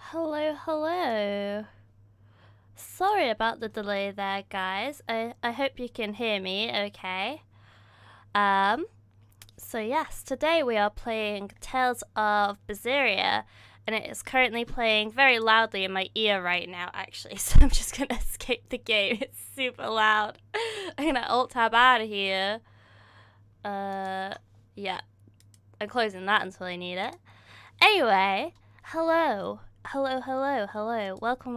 Hello, hello. Sorry about the delay there, guys. I hope you can hear me okay. So yes, today we are playing Tales of Berseria, and it is currently playing very loudly in my ear right now, actually, so I'm just gonna escape the game. It's super loud. I'm gonna alt-tab out of here. Yeah. I'm closing that until I need it. Anyway, hello. Hello. Welcome.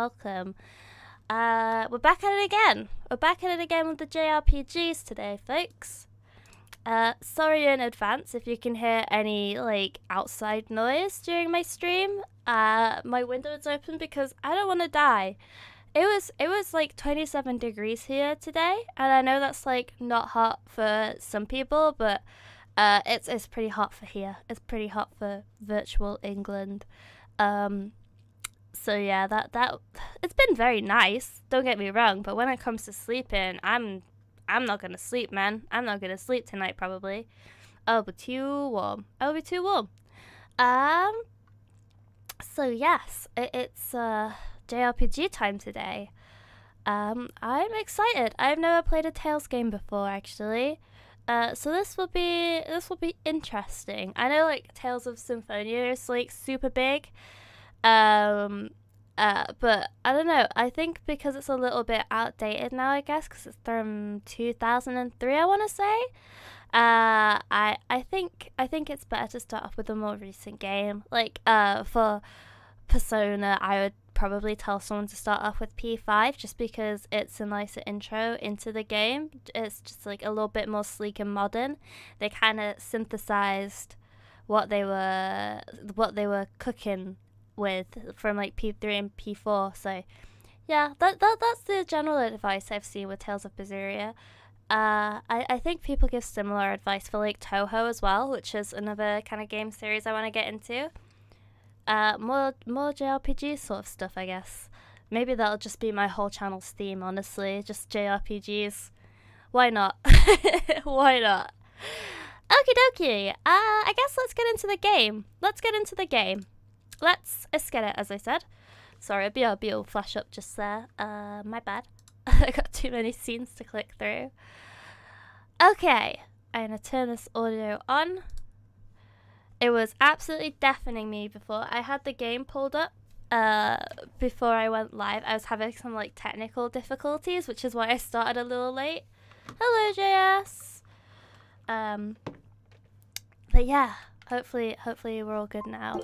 We're back at it again. We're back at it again with the JRPGs today, folks. Sorry in advance if you can hear any, like, outside noise during my stream. My window is open because I don't want to die. It was like 27 degrees here today, and I know that's, like, not hot for some people, but it's pretty hot for here. It's pretty hot for virtual England. So yeah, that it's been very nice, don't get me wrong, but when it comes to sleeping, I'm not gonna sleep, man. I'm not gonna sleep tonight, probably. I'll be too warm. So yes, it's JRPG time today. I'm excited. I've never played a Tales game before, actually. So this will be interesting. I know, like, Tales of Symphonia is, like, super big. But I don't know. I think because it's a little bit outdated now, I guess, because it's from 2003, I want to say. I think it's better to start off with a more recent game. Like, for Persona, I would probably tell someone to start off with P5 just because it's a nicer intro into the game. It's just, like, a little bit more sleek and modern. They kind of synthesized what they were cooking with from, like, P3 and P4. So yeah, that's the general advice I've seen with Tales of Berseria. I think people give similar advice for, like, Toho as well, which is another kind of game series I want to get into. More JRPG sort of stuff, I guess. Maybe that'll just be my whole channel's theme, honestly. Just JRPGs. Why not? Why not? Okie dokie. I guess let's get into the game. Let's get it, as I said. Sorry, a BRB will flash up just there. My bad. I got too many scenes to click through. Okay, I'm gonna turn this audio on. It was absolutely deafening me before. I had the game pulled up before I went live. I was having some, like, technical difficulties, which is why I started a little late. Hello, JS. But yeah, hopefully we're all good now.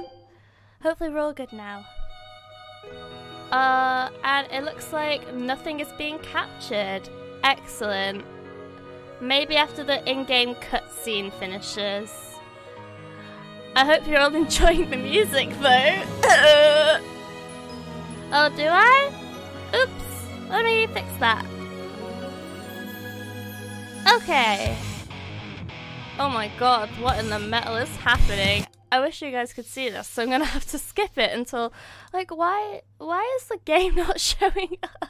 And it looks like nothing is being captured. Excellent. Maybe after the in-game cutscene finishes. I hope you're all enjoying the music, though. Oh, do I? Oops. Let me fix that. Okay. Oh my god, what in the metal is happening? I wish you guys could see this, so I'm gonna have to skip it until, like, why is the game not showing up?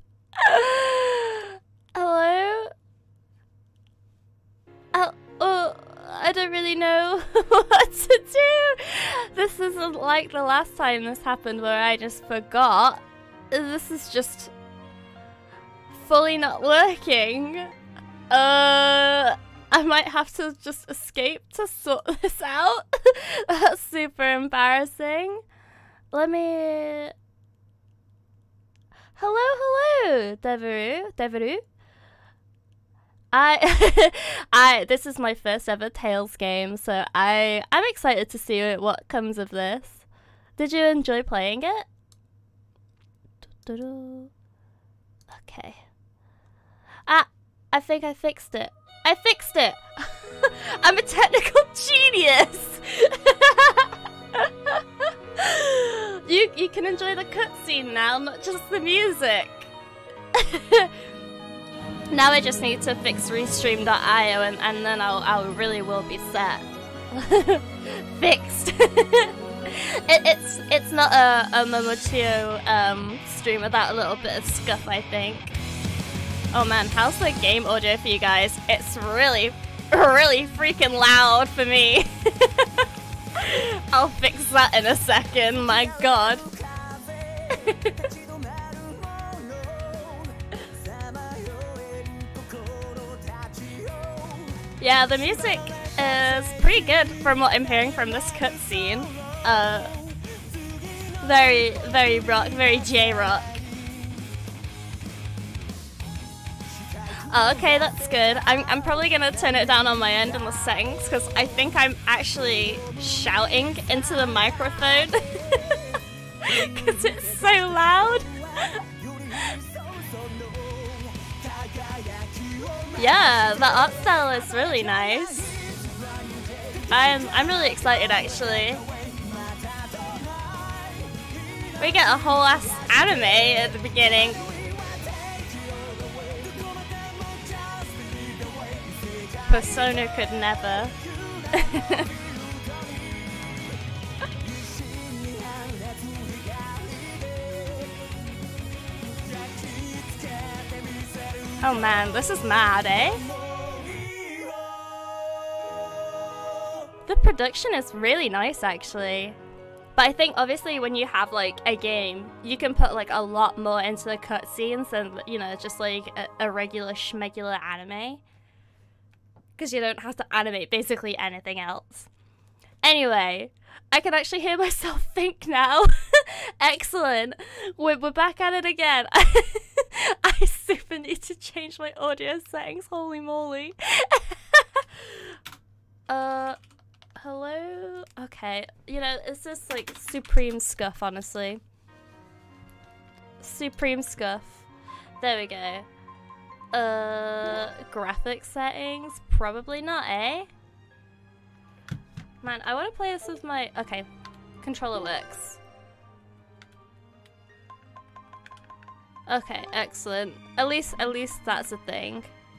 Hello? Oh, I don't really know what to do. This isn't like the last time this happened where I just forgot. This is just fully not working. I might have to just escape to sort this out. That's super embarrassing. Let me... Hello, Deveru. This is my first ever Tales game, so I'm excited to see what comes of this. Did you enjoy playing it? Okay. I think I fixed it. I'm a technical genius. You can enjoy the cutscene now, not just the music. Now I just need to fix restream.io and then I really will be set. Fixed. It's not a Momochiyo stream without a little bit of scuff, I think. Oh man, how's the game audio for you guys? It's really freaking loud for me. I'll fix that in a second, my god. Yeah, the music is pretty good from what I'm hearing from this cutscene. Very rock, very J-rock. Oh, okay, that's good. I'm probably gonna turn it down on my end in the settings because I think I'm actually shouting into the microphone because it's so loud. Yeah, the art style is really nice. I'm really excited actually. We get a whole ass anime at the beginning. Persona could never. Oh man, this is mad, eh? The production is really nice actually. But I think obviously when you have like a game, you can put like a lot more into the cutscenes than, you know, just like a regular schmegular anime. Because you don't have to animate basically anything else. Anyway, I can actually hear myself think now. Excellent. We're back at it again. I super need to change my audio settings. Holy moly. Hello? Okay. You know, it's just like supreme scuff, honestly. Supreme scuff. There we go. Graphic settings? Probably not, eh? Man, I want to play this with my... Okay. Controller works. Okay, excellent. At least that's a thing.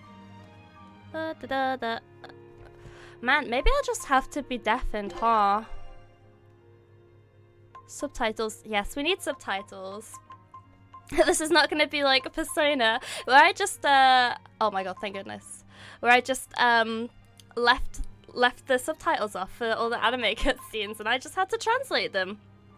Man, maybe I'll just have to be deafened, huh? Subtitles. Yes, we need subtitles. This is not going to be like a Persona where I just oh my god, thank goodness, where I just left the subtitles off for all the anime cutscenes and I just had to translate them.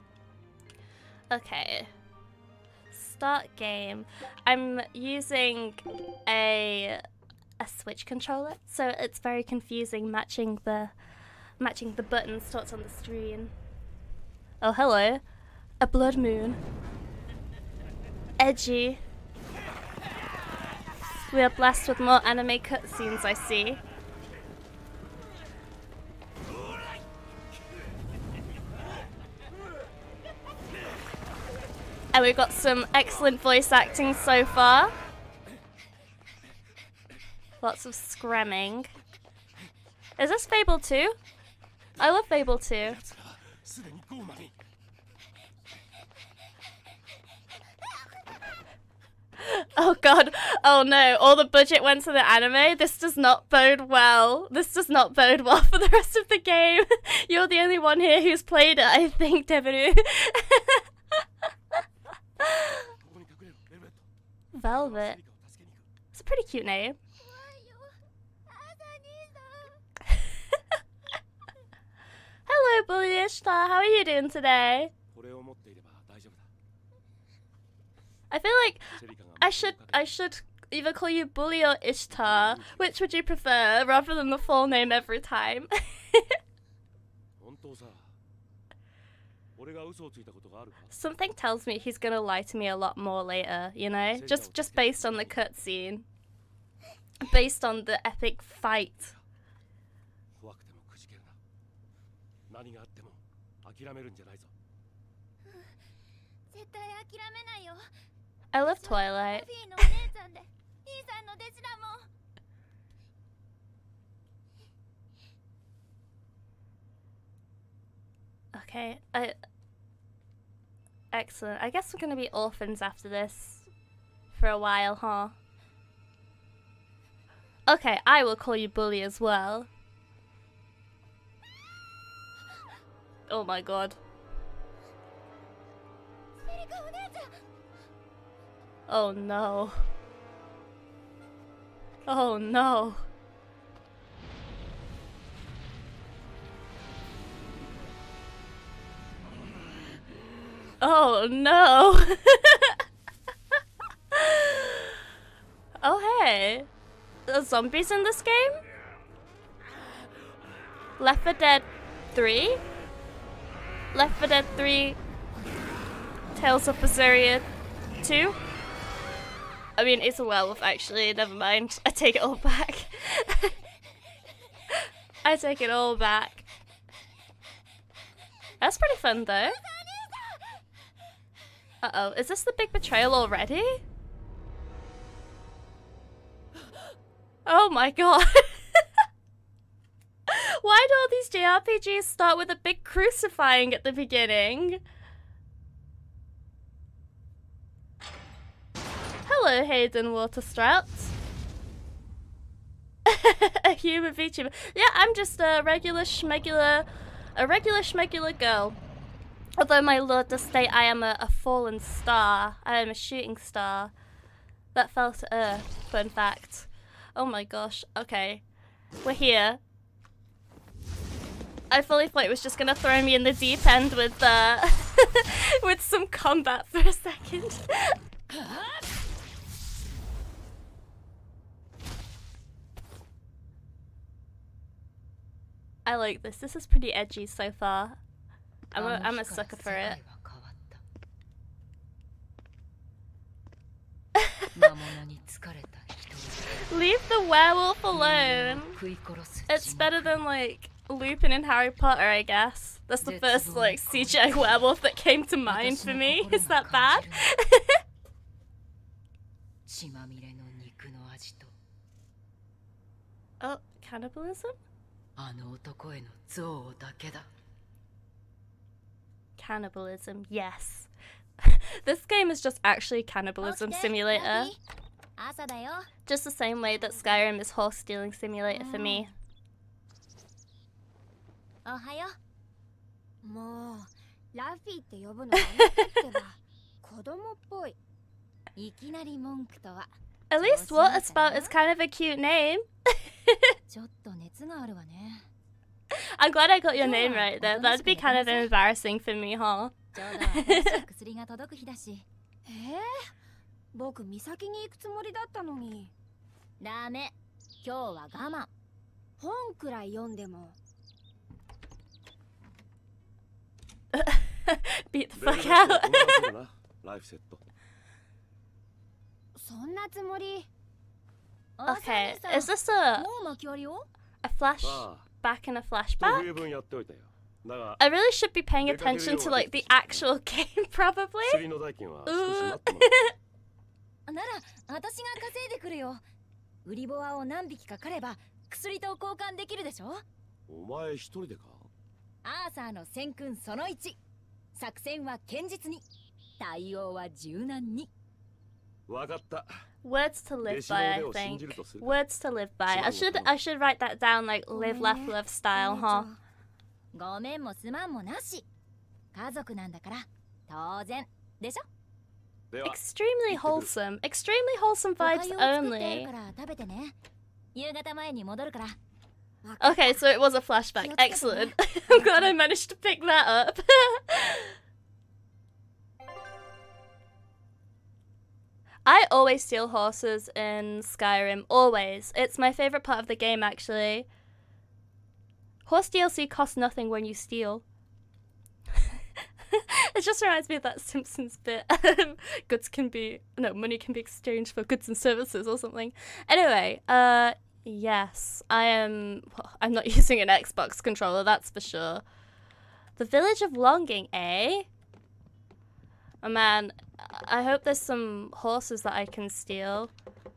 Okay, start game. I'm using a Switch controller, so it's very confusing matching the buttons to what's on the screen. Oh hello, a blood moon. Edgy. We are blessed with more anime cutscenes, I see. And we've got some excellent voice acting so far. Lots of screaming. Is this Fable 2? I love Fable 2. Oh god, oh no, all the budget went to the anime. This does not bode well. This does not bode well for the rest of the game. You're the only one here who's played it, I think, Deveru. Velvet. It's a pretty cute name. Hello, Bully Ishtar. How are you doing today? I feel like I should either call you Bully or Ishtar. Which would you prefer, rather than the full name every time? Something tells me he's gonna lie to me a lot more later, you know? Just based on the cutscene. Based on the epic fight. I love Twilight. Okay, excellent. I guess we're gonna be orphans after this for a while, huh? Okay, I will call you Bully as well. Oh my god. Oh no. Oh no. Oh no. Oh hey. There's zombies in this game? Left 4 Dead 3? Left 4 Dead 3 Tales of Berseria 2? I mean, it's a werewolf actually, never mind. I take it all back. I take it all back. That's pretty fun though. Uh-oh, is this the big betrayal already? Oh my god. Why do all these JRPGs start with a big crucifying at the beginning? Hello, Hayden Waterstrouts. A human VTuber. Yeah, I'm just a regular schmegular girl. Although my lord does state I am a fallen star. I am a shooting star that fell to earth, fun fact. Oh my gosh, okay. We're here. I fully thought it was just gonna throw me in the deep end with with some combat for a second. I like this. This is pretty edgy so far. I'm a sucker for it. Leave the werewolf alone. It's better than like Lupin in Harry Potter, I guess. That's the first like CGI werewolf that came to mind for me. Is that bad? Oh, cannibalism? Cannibalism, yes. This game is just actually cannibalism simulator. Just the same way that Skyrim is horse stealing simulator for me. At least Water Spout is kind of a cute name. I'm glad I got your name right though. That'd be kind of embarrassing for me, huh? Beat the fuck out. Okay, is this a flashback and a flashback? I really should be paying attention to like the actual game, probably. Ooh. Words to live by, I think. Words to live by. I should write that down like live, laugh, love style, huh? Extremely wholesome. Extremely wholesome vibes only. Okay, so it was a flashback. Excellent. I'm glad I managed to pick that up. I always steal horses in Skyrim. Always. It's my favorite part of the game, actually. Horse DLC costs nothing when you steal. It just reminds me of that Simpsons bit. Money can be exchanged for goods and services or something. Anyway, yes, I'm not using an Xbox controller, that's for sure. The Village of Longing, eh? Oh man, I hope there's some horses that I can steal.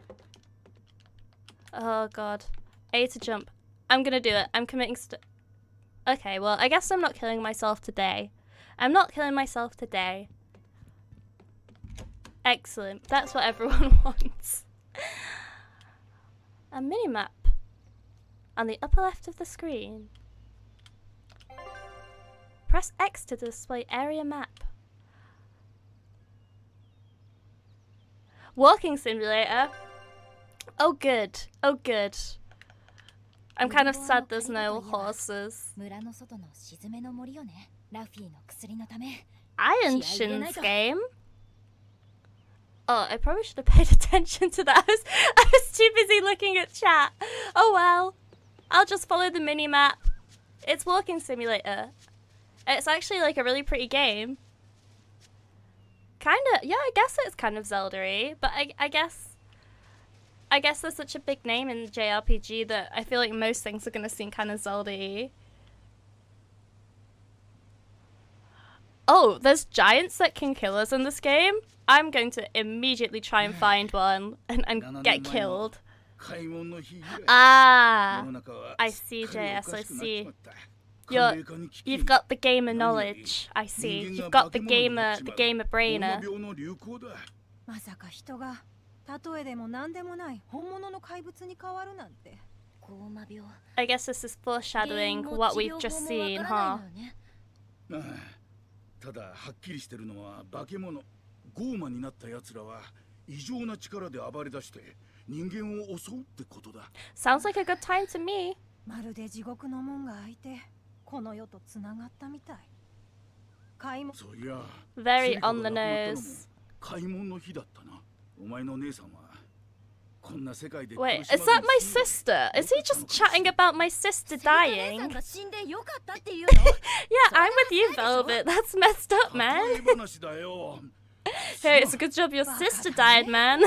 Oh god. A to jump. I'm gonna do it. I'm committing Okay, well, I guess I'm not killing myself today. I'm not killing myself today. Excellent. That's what everyone wants. A mini-map on the upper left of the screen. Press X to display area map. Walking simulator. Oh good. Oh good. I'm kind of sad there's no horses. Iron Shin's game? Oh, I probably should have paid attention to that. I was too busy looking at chat. Oh well. I'll just follow the mini-map. It's Walking Simulator. It's actually like a really pretty game. Kinda, yeah, I guess it's kind of Zelda-y, but I guess there's such a big name in JRPG that I feel like most things are gonna seem kind of Zelda-y. Oh, there's giants that can kill us in this game? I'm going to immediately try and find one and get killed. Ah, I see, JS, I see. You've got the gamer knowledge. I see. You've got the gamer brainer. I guess this is foreshadowing what we've just seen, huh? ただはっきりしてるのは化け物ゴーマになった奴らは異常な力で暴れ出して人間を襲うってことだ。 Sounds like a good time to me. まるで地獄の門が開いてこの世とつながったみたい。 そういや。 Very on the nose. 開門の日だったな。お前の姉さんは。 Wait, is that my sister? Is he just chatting about my sister dying? Yeah, I'm with you, Velvet. That's messed up, man. Hey, it's a good job your sister died, man.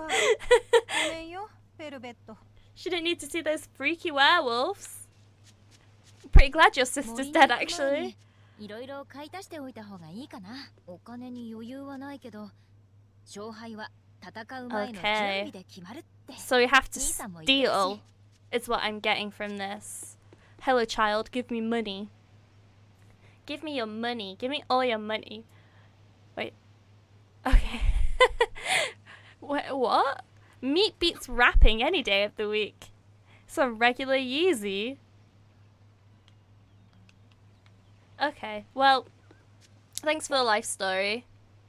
She didn't need to see those freaky werewolves. I'm pretty glad your sister's dead, actually. Okay. So we have to steal, is what I'm getting from this. Hello, child, give me money. Give me your money. Give me all your money. Wait. Okay. Wait, what? Meat beats rapping any day of the week. Some regular Yeezy. Okay, well, thanks for the life story.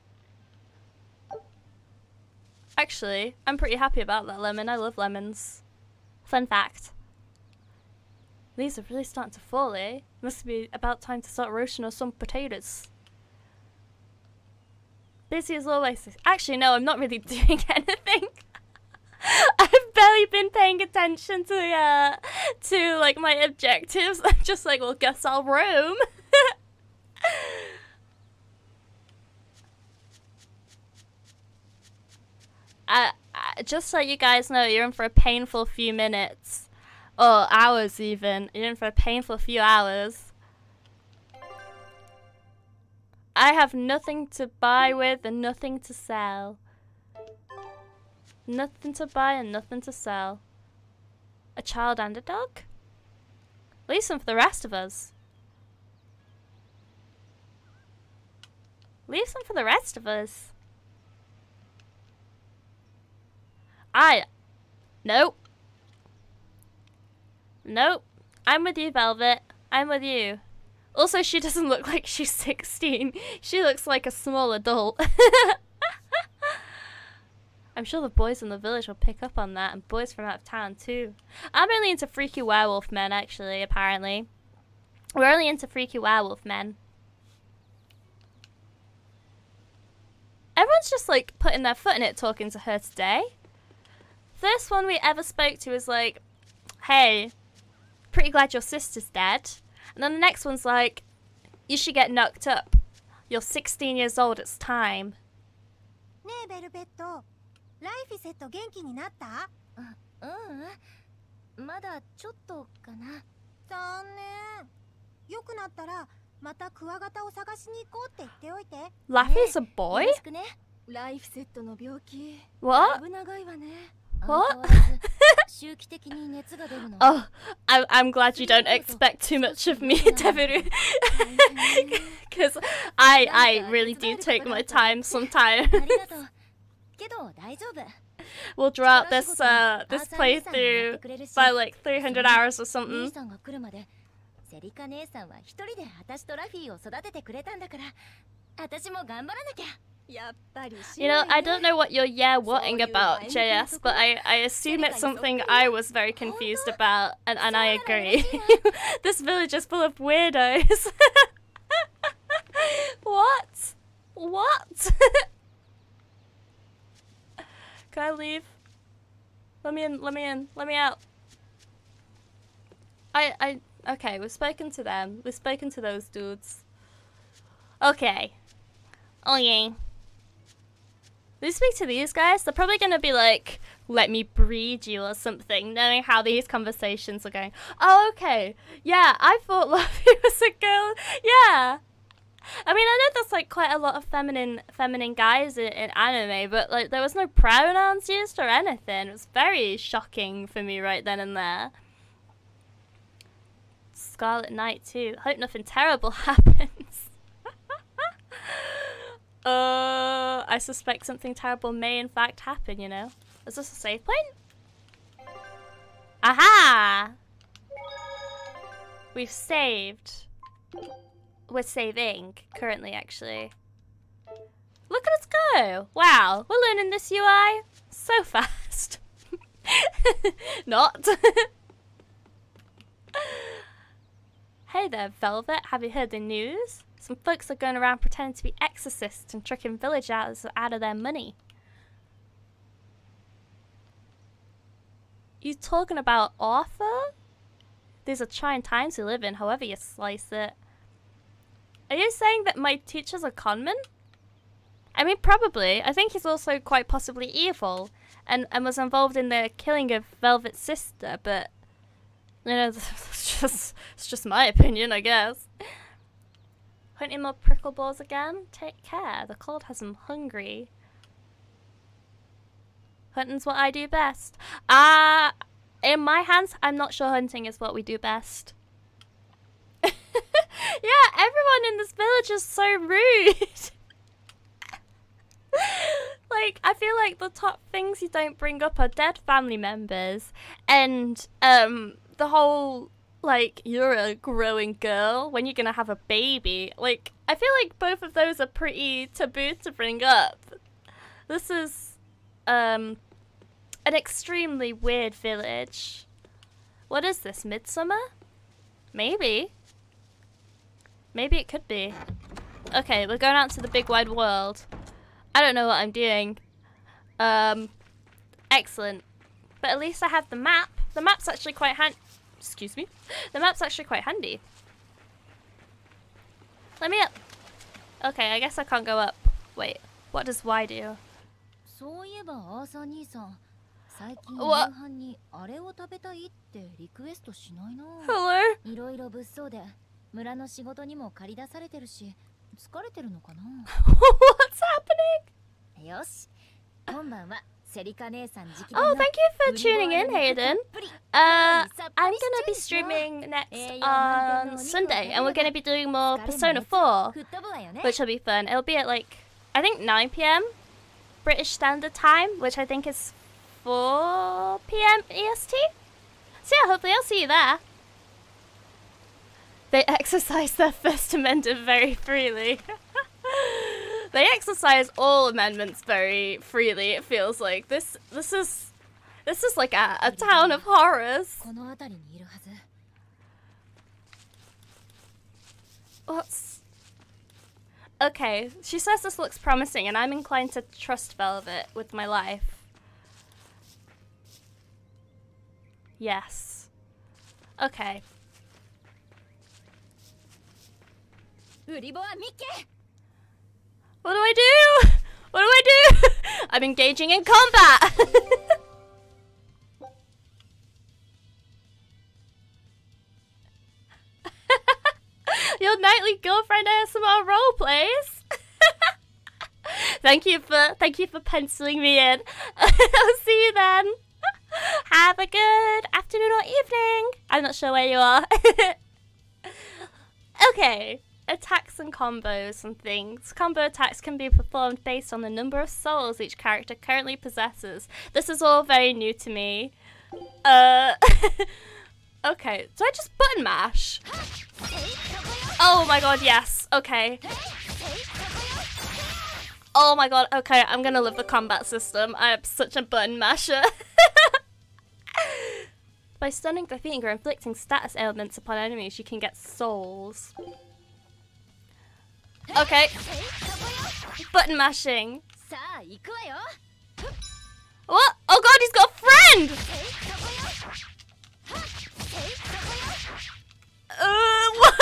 Actually, I'm pretty happy about that lemon. I love lemons. Fun fact. These are really starting to fall, eh? Must be about time to start roasting us some potatoes. Busy as always. Actually, no, I'm not really doing anything. I've barely been paying attention to like my objectives. I'm just like, well, guess I'll roam. Just so you guys know, you're in for a painful few minutes. Or hours even. You're in for a painful few hours. I have nothing to buy with and nothing to sell. Nothing to buy and nothing to sell. A child and a dog? Leave some for the rest of us. Leave some for the rest of us. Nope. Nope. I'm with you, Velvet. I'm with you. Also, she doesn't look like she's 16. She looks like a small adult. I'm sure the boys in the village will pick up on that, and boys from out of town too. I'm only into freaky werewolf men, actually, apparently. We're only into freaky werewolf men. Everyone's just like putting their foot in it talking to her today. First one we ever spoke to was like, hey, pretty glad your sister's dead. And then the next one's like, you should get knocked up. You're 16 years old, it's time. Laffy's a boy? What? What? Oh, I'm glad you don't expect too much of me, Deveru. Because I really do take my time sometimes. We'll draw out this playthrough by like 300 hours or something. You know, I don't know what you're whatting about, JS, but I assume it's something I was very confused about, and I agree. This village is full of weirdos. What? What? Can I leave? Let me in, let me in, let me out. Okay, we've spoken to them. We've spoken to those dudes. Okay. Okay. We speak to these guys, they're probably gonna be like, let me breed you or something, knowing how these conversations are going. Oh, okay. Yeah, I thought Luffy was a girl. Yeah. I mean, I know there's like quite a lot of feminine guys in anime, but like there was no pronouns used or anything. It was very shocking for me right then and there. Scarlet Knight too. Hope nothing terrible happens. I suspect something terrible may in fact happen, you know. Is this a save point? Aha! We've saved. We're saving currently, actually. Look at us go! Wow, we're learning this UI so fast. Not. Hey there, Velvet. Have you heard the news? Some folks are going around pretending to be exorcists and tricking villagers out of their money. You talking about Arthur? These are trying times we live in, however you slice it. Are you saying that my teacher's a conman? I mean, probably. I think he's also quite possibly evil and was involved in the killing of Velvet's sister, but you know, it's just my opinion, I guess. Hunting more prickle balls again? Take care. The cold has them hungry. Hunting's what I do best. In my hands, I'm not sure hunting is what we do best. Yeah, everyone in this village is so rude. Like, I feel like the top things you don't bring up are dead family members and the whole, like, you're a growing girl, when you're gonna have a baby. Like, I feel like both of those are pretty taboo to bring up. This is an extremely weird village. What is this, Midsummer? Maybe. Maybe it could be. Okay, we're going out to the big wide world. I don't know what I'm doing. Excellent. But at least I have the map. The map's actually quite excuse me. The map's actually quite handy. Let me up. Okay, I guess I can't go up. Wait, what does Y do? What? Hello? What's happening? Oh, thank you for tuning in, Hayden. I'm gonna be streaming next on Sunday, and we're gonna be doing more Persona 4, which will be fun. It'll be at like, I think 9 PM British Standard Time, which I think is 4 PM EST. So yeah, hopefully I'll see you there. They exercise their First Amendment very freely. They exercise all amendments very freely, it feels like. This is like a town of horrors. What's... Okay, she says this looks promising and I'm inclined to trust Velvet with my life. Yes. Okay. What do I do? What do I do? I'm engaging in combat! Your nightly girlfriend ASMR roleplays. Thank you for penciling me in. I'll see you then. Have a good afternoon or evening. I'm not sure where you are. Okay. Attacks and combos and things. Combo attacks can be performed based on the number of souls each character currently possesses. This is all very new to me. Okay, do I just button mash? Oh my god, yes. Okay. Oh my god, okay, I'm gonna love the combat system. I am such a button masher. By stunning, defeating, or inflicting status ailments upon enemies, you can get souls. Okay. Button mashing. What? Oh god, he's got a friend! What?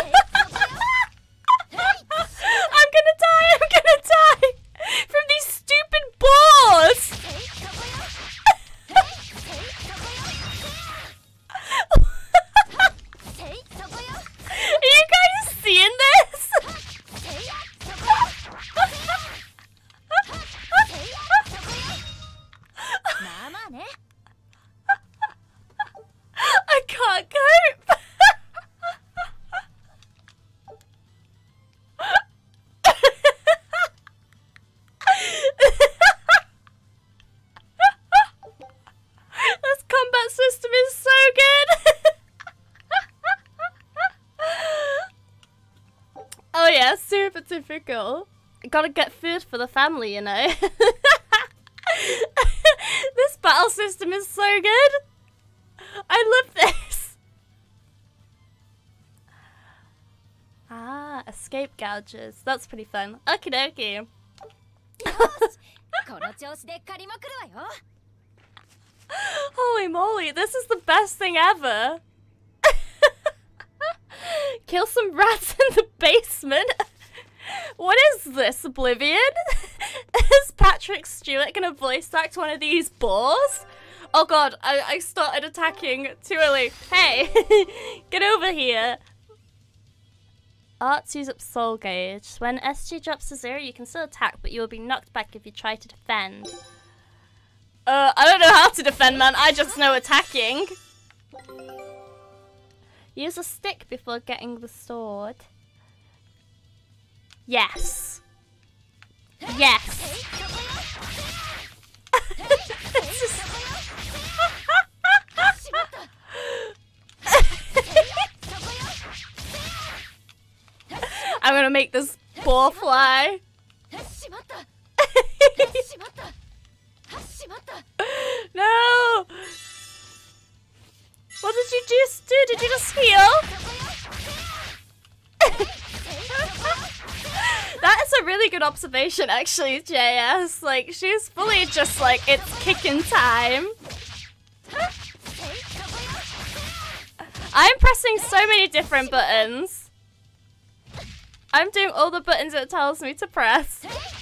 I'm gonna die from these stupid boars! Are you guys seeing this? I can't cope. This combat system is so good. Oh yeah, super typical. Gotta get food for the family, you know. This battle system is so good. I love this. Ah, escape gouges. That's pretty fun. Okie dokie. Holy moly, this is the best thing ever. Kill some rats in the basement. What is this, Oblivion? Is Patrick Stewart gonna voice act one of these boars? Oh god, I started attacking too early. Hey, get over here. Arts use up soul gauge. When SG drops to 0, you can still attack, but you will be knocked back if you try to defend. I don't know how to defend, man. I just know attacking. Use a stick before getting the sword. Yes. Yes. I'm gonna make this ball fly. No! What did you just do? Did you just heal? That is a really good observation, actually, JS. Like, she's fully just like, it's kicking time. I'm pressing so many different buttons. I'm doing all the buttons it tells me to press.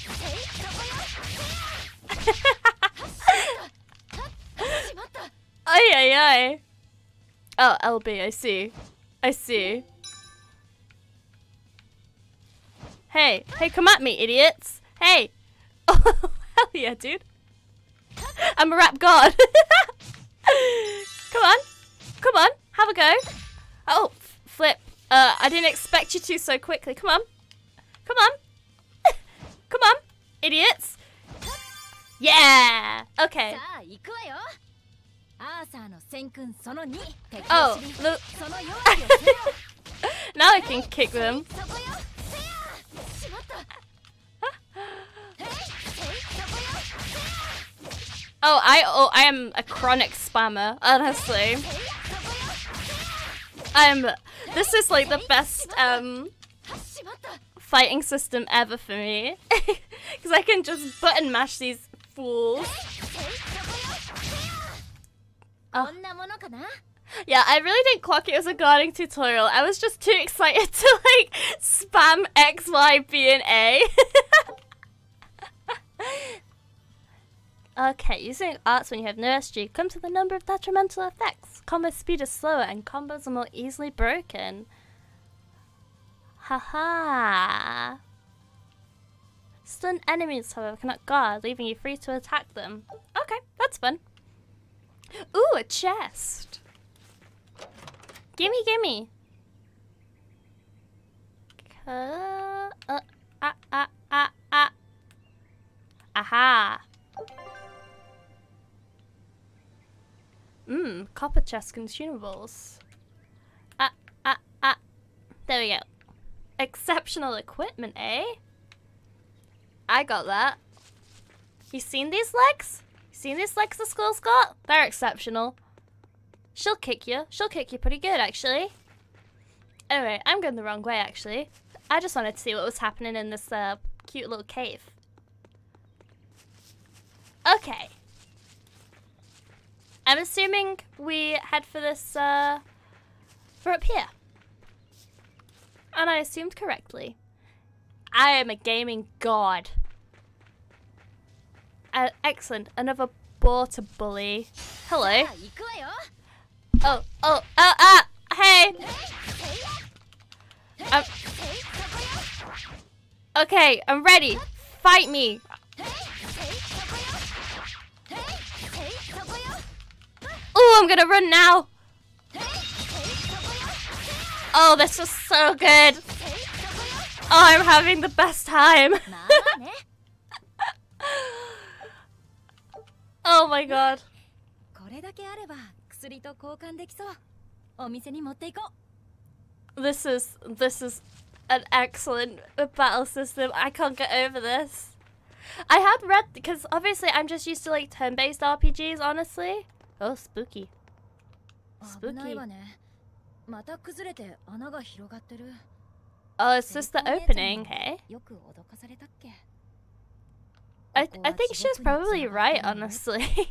Ay, ay, ay. Oh, LB, I see. I see. Hey, hey, come at me, idiots. Hey. Oh, hell yeah, dude. I'm a rap god. Come on. Come on, have a go. Oh, flip. I didn't expect you to so quickly. Come on. Come on. Come on, idiots. Yeah. Okay. Oh, look. Now I can kick them. Oh, I am a chronic spammer, honestly. This is like the best fighting system ever for me. Because I can just button mash these fools. Oh. Yeah, I really didn't clock it as a guarding tutorial. I was just too excited to like spam X, Y, B, and A. Okay, using arts when you have no SG comes with a number of detrimental effects. Combo speed is slower and combos are more easily broken. Haha. Stun enemies, however, cannot guard, leaving you free to attack them. Okay, that's fun. Ooh, a chest. Gimme, gimme. Aha. Copper chest consumables. There we go. Exceptional equipment, eh? I got that. You seen these legs? Seen these legs the skull's got? They're exceptional. She'll kick you. She'll kick you pretty good, actually. Anyway, I'm going the wrong way, actually. I just wanted to see what was happening in this cute little cave. Okay. I'm assuming we head for this, for up here. And I assumed correctly. I am a gaming god. Excellent. Another boar to bully. Hello. Hey. Okay, I'm ready. Fight me. Oh, I'm gonna run now. Oh, this was so good. Oh, I'm having the best time. Oh my god. This is an excellent battle system. I can't get over this. I had read, because obviously I'm just used to like turn-based RPGs, honestly. Oh, spooky. Spooky. Oh, it's just the opening, hey? I think she's probably right, honestly.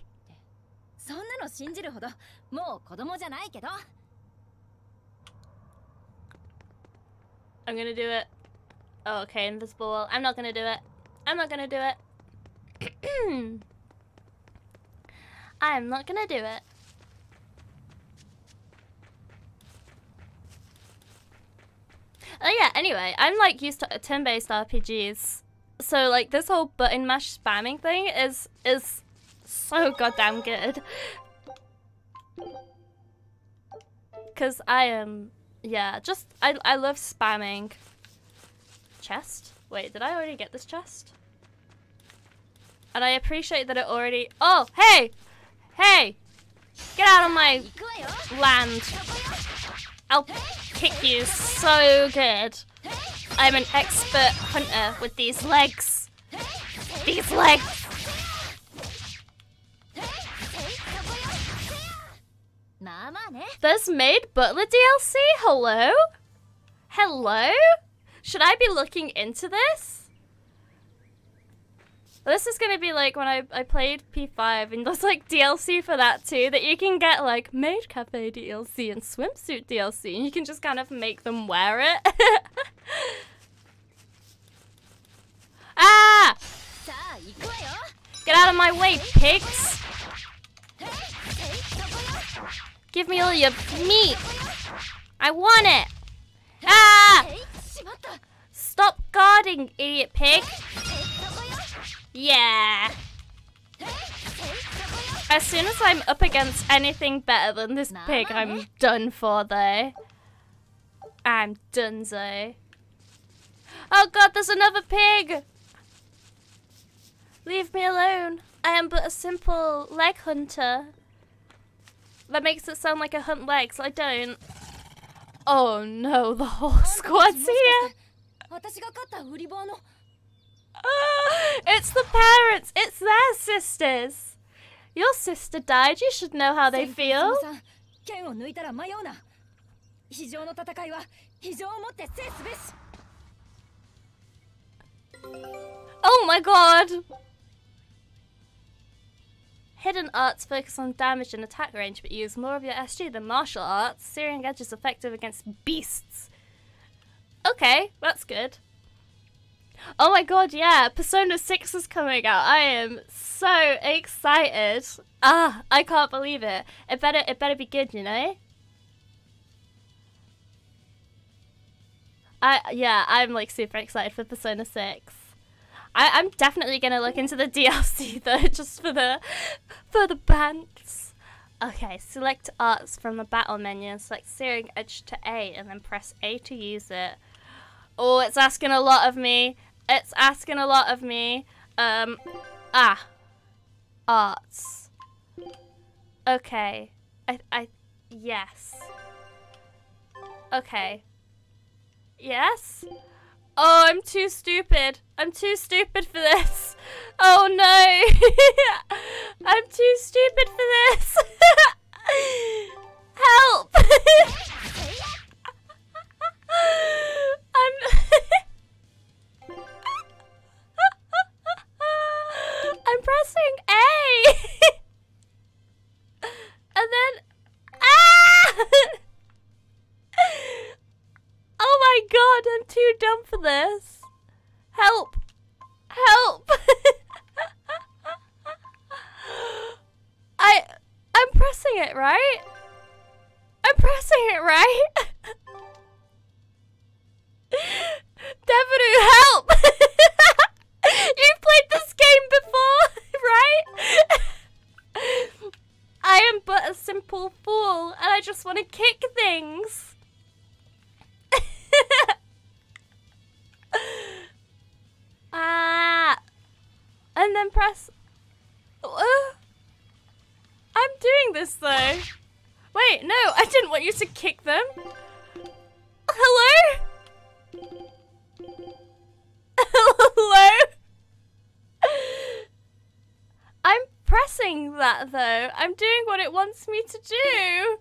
I'm gonna do it. Oh, okay, invisible wall. I'm not gonna do it. I'm not gonna do it. I'm not gonna do it. Oh yeah, anyway, I'm like used to turn-based RPGs. So like this whole button mash spamming thing is so goddamn good. Cause I am, yeah, just I love spamming. Chest? Wait, did I already get this chest? And I appreciate that it already. Oh, hey, hey, get out of my land! I'll kick you so good. I'm an expert hunter with these legs. These legs. There's Maid Butler DLC? Hello? Hello? Should I be looking into this? This is gonna be like when I played P5 and there's like DLC for that too, that you can get like Maid Cafe DLC and Swimsuit DLC and you can just kind of make them wear it. Ah! Get out of my way, pigs! Give me all your meat! I want it! Ah! Stop guarding, idiot pig! Yeah! As soon as I'm up against anything better than this pig, I'm done for though. I'm donezo. Oh god, there's another pig! Leave me alone. I am but a simple leg hunter. That makes it sound like I hunt legs. I don't. Oh no, the whole squad's here. It's the parents. It's their sisters. Your sister died. You should know how they feel. Oh my god. Hidden arts focus on damage and attack range, but use more of your SG than martial arts. Searing Edge is effective against beasts. Okay, that's good. Oh my god, yeah, Persona 6 is coming out. I am so excited. Ah, I can't believe it. It better be good, you know? I'm like super excited for Persona 6. I'm definitely gonna look into the DLC though, just for the bands. Okay, select arts from the battle menu and select Searing Edge to A and then press A to use it. Oh, it's asking a lot of me. It's asking a lot of me. Arts. Okay. Yes. Okay. Yes? Oh, I'm too stupid. I'm too stupid for this. Oh no. I'm too stupid for this. Help. god, I'm too dumb for this. Help! Help! I'm pressing it, right? I'm pressing it, right? Devaru, help! You've played this game before, right? I am but a simple fool, and I just want to kick things. And then press. I'm doing this though. Wait, no, I didn't want you to kick them. Hello? Hello? I'm pressing that though. I'm doing what it wants me to do.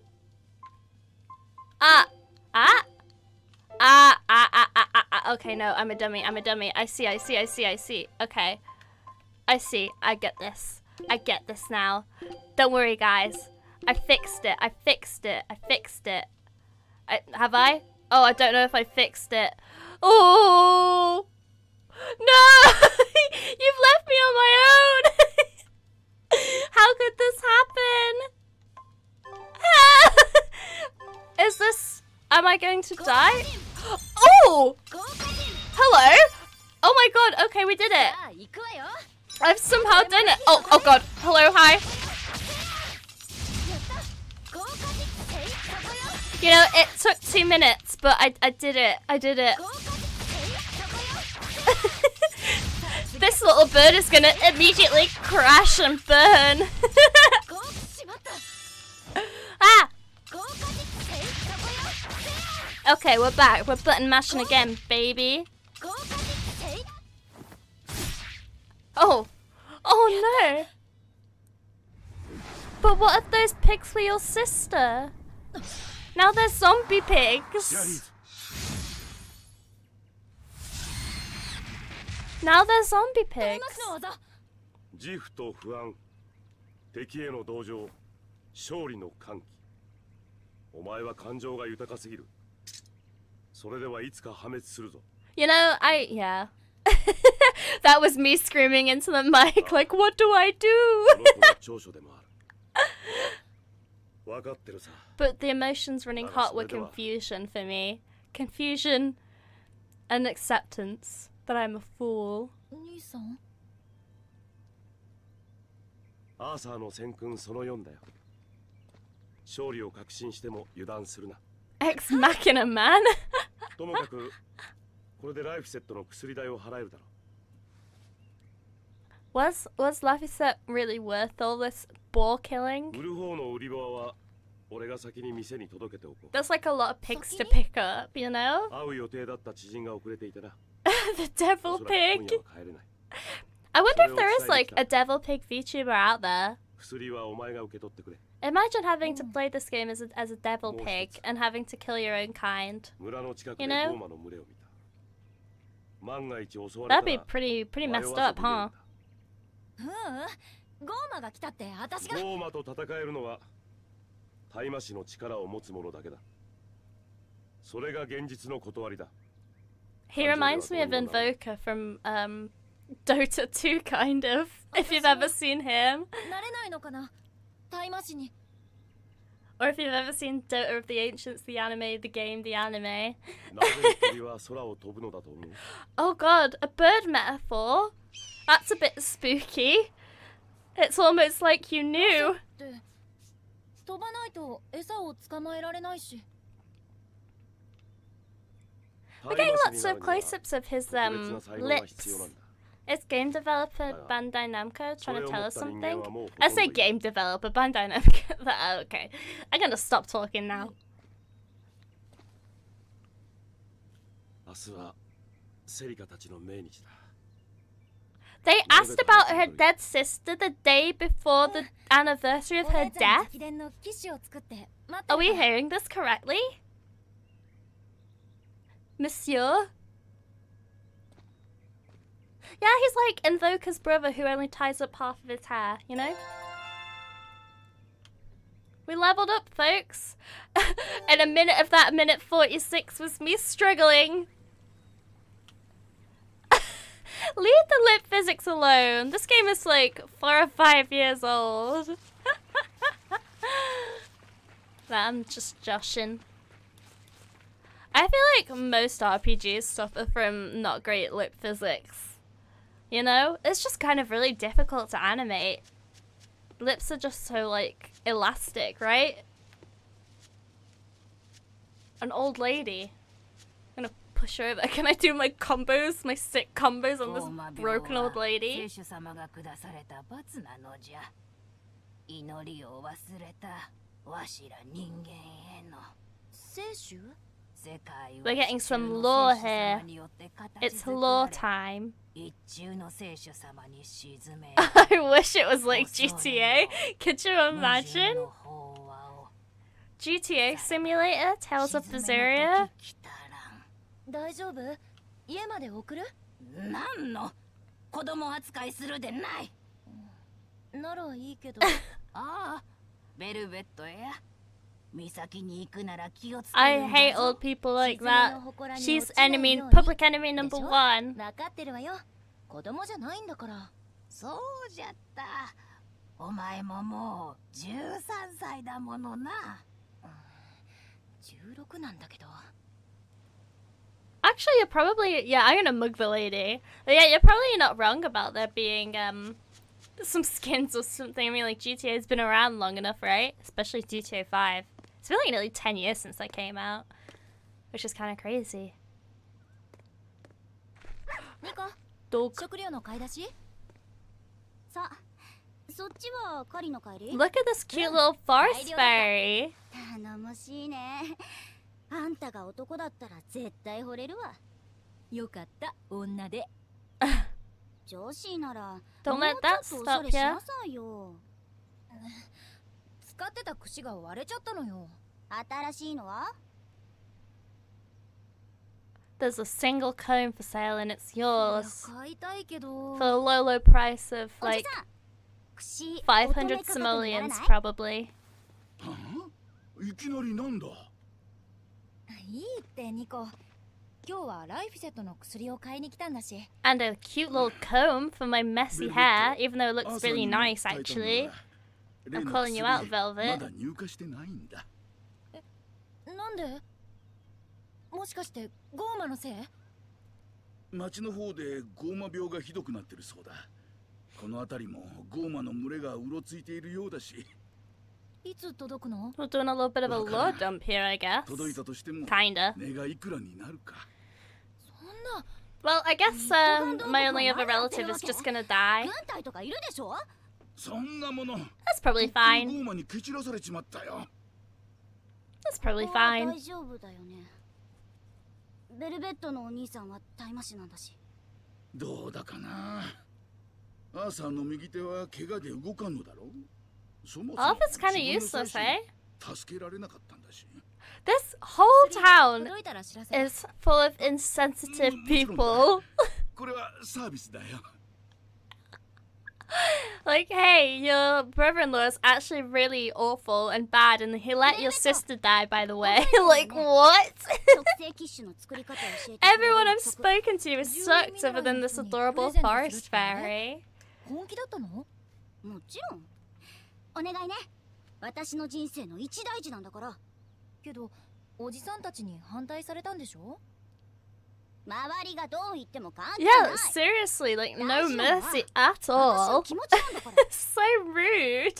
Okay, no, I'm a dummy. I see. Okay. I see. I get this. I get this now. Don't worry, guys. I fixed it. Have I? Oh, I don't know if I fixed it. Oh! No! You've left me on my own! How could this happen? Is this... Am I going to die? Oh! Hello? Oh my god, okay, we did it. I've somehow done it. Oh god. Hello, hi. You know, it took 2 minutes, but I did it. This little bird is gonna immediately crash and burn. Ah! Okay, we're back. We're button mashing again, baby. Oh. Oh no. But what if those pigs were your sister? Now they're zombie pigs. Now they're zombie pigs. 自負と不安、敵への同情、勝利の歓喜。お前は感情が豊かすぎる。それではいつか破滅するぞ。 You know, yeah. That was me screaming into the mic, like, what do I do? But the emotions running hot were confusion for me. Confusion and acceptance that I'm a fool. アーサーの戦訓その4だよ。勝利を確信しても油断するな。 Ex machina man. ともかくこれでライフセットの薬代を払えるだろう。 Was Laphicet really worth all this boar killing? 売る方の売り場は俺が先に店に届けておこう。 There's like a lot of pigs to pick up, you know? 会う予定だった知人が遅れていたな。 The devil pig. I wonder if there is like a devil pig VTuber out there. 薬はお前が受け取ってくれ。 Imagine having to play this game as a devil pig and having to kill your own kind. 村の近くでゴーマの群れを見た。万が一襲われたら That'd be pretty messed up, huh? ゴーマが来たって私が。 ゴーマと戦えるのは大麻師の力を持つ者だけだ。それが現実の断りだ。 He reminds me of Invoker from Dota 2, kind of. If you've ever seen him. なれないのかな、大麻師に。 Or if you've ever seen Dota of the Ancients, the anime, the game, the anime. Oh god, a bird metaphor? That's a bit spooky. It's almost like you knew. 飛ばないと餌を捕まえられないし。 We're getting lots of close-ups of his lips. Is game developer Bandai Namco trying to tell us something? I say game developer Bandai Namco. Okay, I'm gonna stop talking now. They asked about her dead sister the day before the anniversary of her death. Are we hearing this correctly? Monsieur? Yeah, he's like Invoker's brother who only ties up half of his hair, you know? We leveled up, folks. And a minute of that minute 46 was me struggling. Leave the lip physics alone. This game is like 4 or 5 years old. Nah, I'm just joshing. I feel like most RPGs suffer from not great lip physics. You know? It's just kind of really difficult to animate. Lips are just so, like, elastic, right? An old lady. I'm gonna push her over. Can I do my combos? My sick combos on this broken old lady? We're getting some lore here. It's lore time. I wish it was like GTA. Could you imagine? GTA Simulator, Tales of Berseria. I hate old people like that. She's public enemy number 1. Actually, you're probably... Yeah, I'm gonna mug the lady. But yeah, you're probably not wrong about there being some skins or something. I mean, like, GTA's been around long enough, right? Especially GTA 5. It's been like nearly 10 years since that came out. Which is kind of crazy. Dog. Look at this cute little forest fairy. Don't let that stop you. There's a single comb for sale and it's yours. For a low, low price of like 500 simoleons probably. And a cute little comb for my messy hair, even though it looks really nice actually. I'm calling you out, Velvet. We're doing a little bit of a lore dump here, I guess. Kinda. Well, I guess my only other relative is just gonna die. That's probably fine. That's probably fine. All of it's kind of useless, eh? This whole town is full of insensitive people. Like, hey, your brother-in-law is actually really awful and bad, and he let your sister die, by the way. Like, what? Everyone I've spoken to is sucked other than this adorable forest fairy. Yeah, seriously, like, no mercy at all. So rude.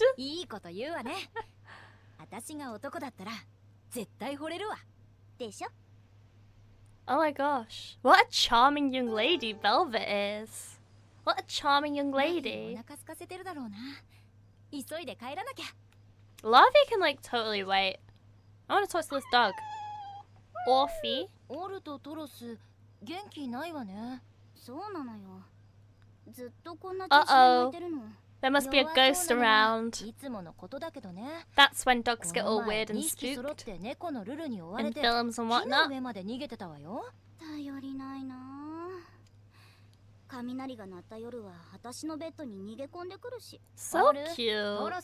Oh my gosh. What a charming young lady Velvet is. What a charming young lady. Larvae can, like, totally wait. I want to talk to this dog. Orphy. Uh-oh. There must be a ghost around. That's when dogs get all weird and spooked. In films and whatnot. So cute.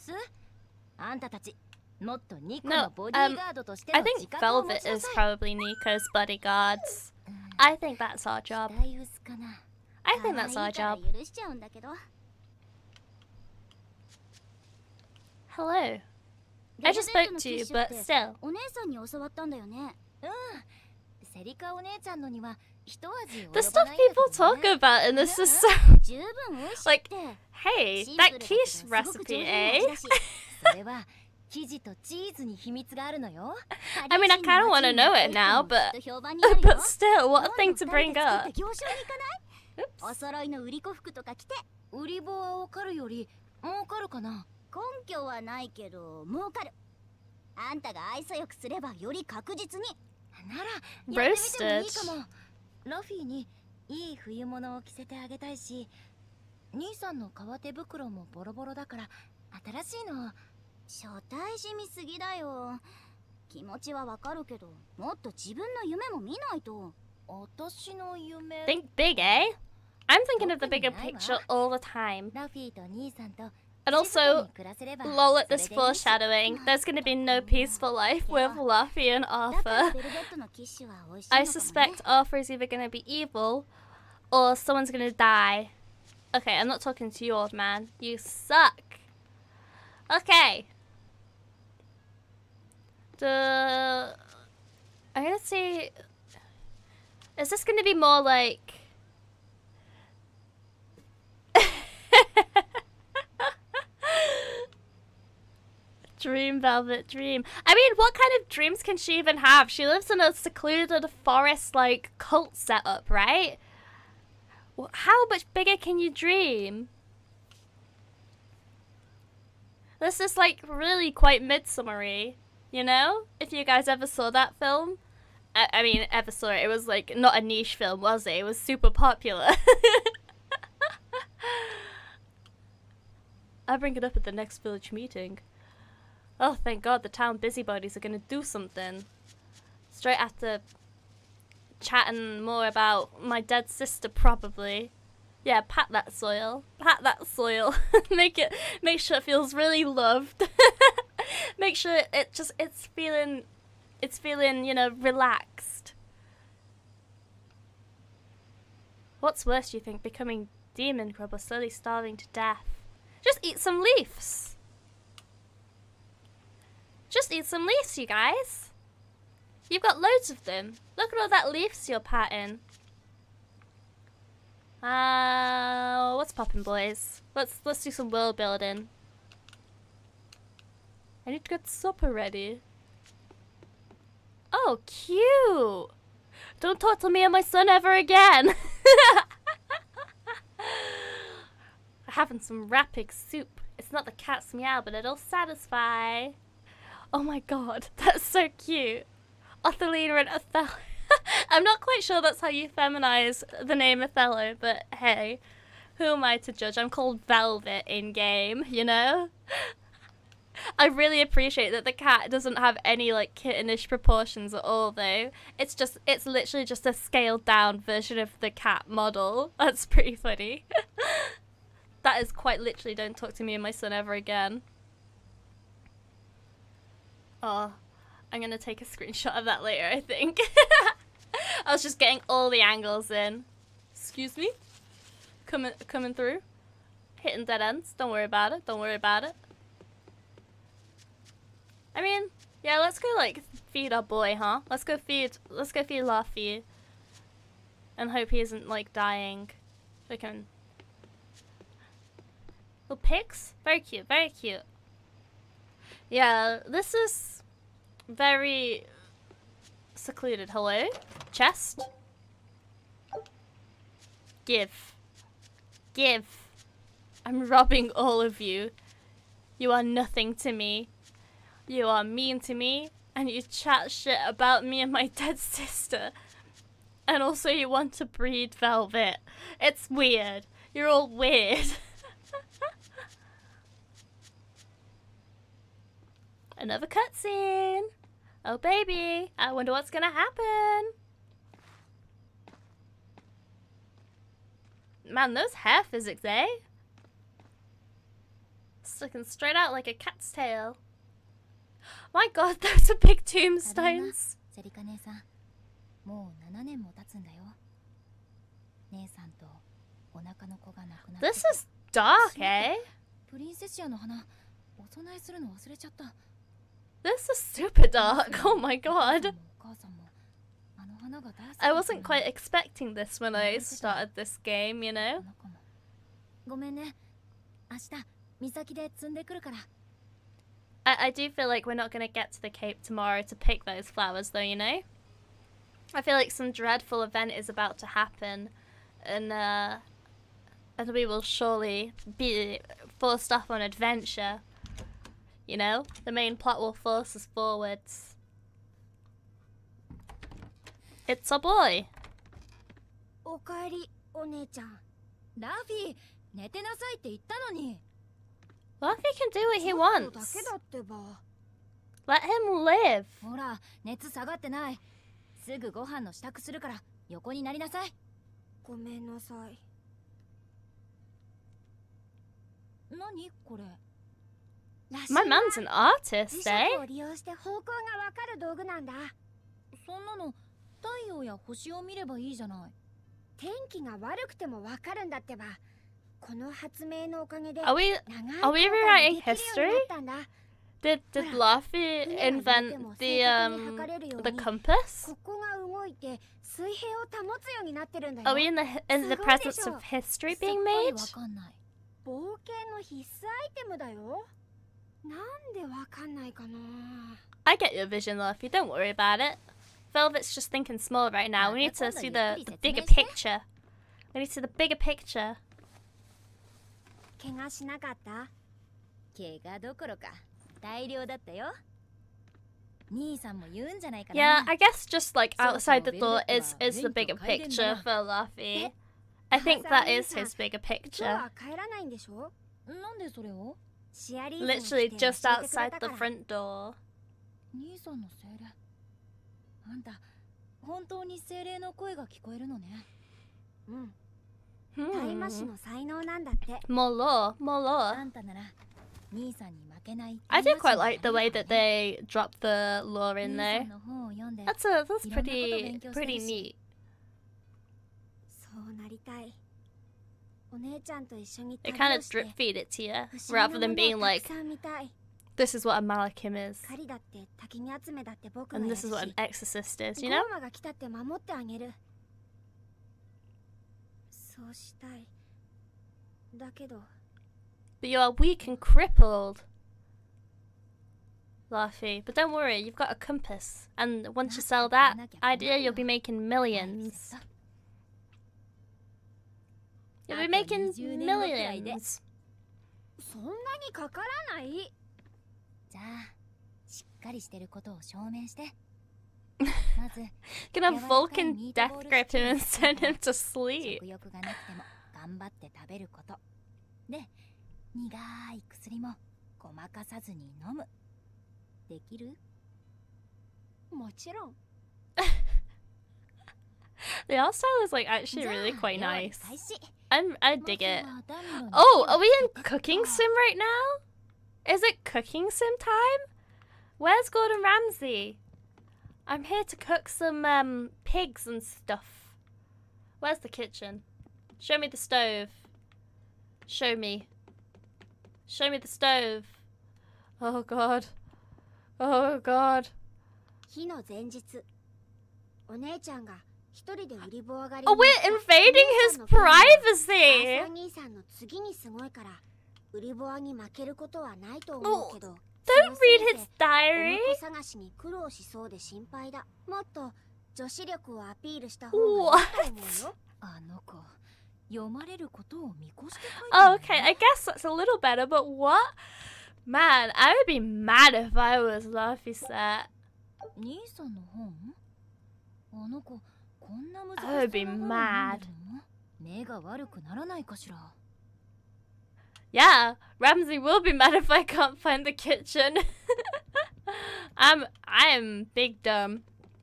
No, I think Velvet is probably Nico's bodyguards. I think that's our job. I think that's our job. Hello. I just spoke to you, but still. お姉さんに教わったんだよね。セリカお姉ちゃんのには一味及 The ば stuff ないんだ people けど talk ね。 about in this is so 十分美味しく like, て。 hey, シンプ that ルだけど quiche すごく recipe, 上品な eh? 味だしそれは生地とチーズに秘密があるのよ。 I mean, I kind of want to know it now, but きっと評判になるよ。 but still, what a thing to 今 bring 度二人で作っ up. て行商に行かない？お揃いの売り子服とか着て。売り棒は分かるより儲かるかな。根拠はないけど儲かる。あんたが愛想よくすればより確実に。ならやってみてもいいかも。ラフィーにいい冬物を着せてあげたいし、兄さんの革手袋もボロボロだから新しいの。初対しみすぎだよ。気持ちはわかるけど、もっと自分の夢も見ないと。私の夢。 Think big, eh? I'm thinking of the bigger picture all the time. ラフィーと兄さんと And also, lol at this foreshadowing, there's going to be no peaceful life with Luffy and Arthur. I suspect Arthur is either going to be evil or someone's going to die. Okay, I'm not talking to you, old man. You suck. Okay. I'm going to see... Is this going to be more like... Dream, Velvet, dream. I mean, what kind of dreams can she even have? She lives in a secluded forest, like, cult setup, right? How much bigger can you dream? This is, like, really quite midsummery, you know? If you guys ever saw that film. I mean, ever saw it. It was, like, not a niche film, was it? It was super popular. I'll bring it up at the next village meeting. Oh, thank God, the town busybodies are going to do something. Straight after chatting more about my dead sister, probably. Yeah, pat that soil. Pat that soil. Make sure it feels really loved. Make sure it's feeling, you know, relaxed. What's worse, do you think? Becoming demon grub or slowly starving to death? Just eat some leaves. Just eat some leaves, you guys. You've got loads of them. Look at all that leaves you're patting. What's poppin', boys? Let's do some world building. I need to get supper ready. Oh, cute. Don't talk to me and my son ever again. Having some rapid soup. It's not the cat's meow, but it'll satisfy. Oh my God, that's so cute. Othelina and Othello. I'm not quite sure that's how you feminize the name Othello, but hey, who am I to judge? I'm called Velvet in game, you know? I really appreciate that the cat doesn't have any like kittenish proportions at all though. It's literally just a scaled down version of the cat model. That's pretty funny. That is quite literally don't talk to me and my son ever again. Oh, I'm gonna take a screenshot of that later, I think. I was just getting all the angles in. Excuse me? Coming through. Hitting dead ends. Don't worry about it. Don't worry about it. I mean, yeah, let's go like feed our boy, huh? Let's go feed Luffy. And hope he isn't like dying. So we can... Little pigs? Very cute, very cute. Yeah, this is very secluded. Hello? Chest? Give. Give. I'm robbing all of you. You are nothing to me. You are mean to me, and you chat shit about me and my dead sister. And also you want to breed Velvet. It's weird. You're all weird. Another cutscene. Oh baby, I wonder what's gonna happen. Man, those hair physics, eh? Sticking straight out like a cat's tail. My God, those are big tombstones. セリカ姉さん、もう7年も経つんだよ。姉さんと This is dark, eh? プリンセシアの花お供えするの忘れちゃった。 This is super dark. Oh my god. I wasn't quite expecting this when I started this game, you know? ごめんね。明日岬で摘んでくるから。 I do feel like we're not going to get to the Cape tomorrow to pick those flowers, though, you know? I feel like some dreadful event is about to happen, and we will surely be forced off on adventure. You know? The main plot will force us forwards. It's a boy. おかえり、お姉ちゃん。ラフィ、寝てなさいって言ったのに。 Luffy can do what he wants. だけだってば。 Let him live. ほら、熱下がってない。すぐご飯の支度するから横になりなさい。ごめんなさい。何これ？ My man's an artist, eh? を利用して方向がわかる道具なんだ。そんなの太陽や星を見ればいいじゃない。天気が悪くてもわかるんだってば。この発明のおかげで Are we rewriting history? Did Luffy invent the compass? ここが動いて水平を保つようになってるんだよ。 Are we in the presence of history being made? 冒険の必須アイテムだよ。なんでわかんないかな。 I get your vision, Luffy. Don't worry about it. Velvet's just thinking small right now. We need to see the bigger picture. We need to see the bigger picture. 怪我しなかった？怪我どころか大量だったよ。兄さんも言うんじゃないかな。 Yeah, I guess just like outside the door is the bigger picture for Luffy. I think that is his bigger picture. 帰らないんでしょ？なんでそれを？ Literally just outside the front door. 兄さんの精霊。あんた本当に精霊の声が聞こえるのね。うん。 大魔師の才能なんだって。 More lore, more lore. あんたなら兄さんに負けない。 I do quite like the way that they drop the lore in there. That's pretty neat. そうなりたい。お姉ちゃんと一緒に They kind of drip feed it to you rather than being like, this is what a Malachim is, and this is what an exorcist is, you know? が来たって守ってあげる。そうしたい。だけど。 But you are weak and crippled, Luffy. But don't worry, you've got a compass, and once you sell that idea, you'll be making millions. You'll be making millions. そんなにかからない。じゃあ、しっかりしてることを証明して。 Gonna Vulcan death grip him and send him to sleep. 欲がなくても頑張って食べること。で、苦い薬もごまかさずに飲む。できる？もちろん。 The art style is like actually really quite nice. I dig it. Oh, are we in cooking sim right now? Is it cooking sim time? Where's Gordon Ramsay? I'm here to cook some pigs and stuff. Where's the kitchen? Show me the stove. Show me. Show me the stove. Oh god. Oh god. 日の前日、お姉ちゃんが一人で売り棒上がり。 Oh, we're invading his privacy. お兄さんの次にすごいから、売り棒に負けることはないと思うけど。 Don't read his diary. 探しに苦労しそうで心配だ。もっと女子力をアピールした方がいいと思うよ。あの子、読まれることを見越して書いてる。 Oh, okay, I guess that's a little better, but what? Man, I would be mad if I was Luffy set. 兄さんの本？あの子、こんな難しい I would be mad. 目が悪くならないかしら。 Yeah, Ramsay will be mad if I can't find the kitchen. I'm big dumb.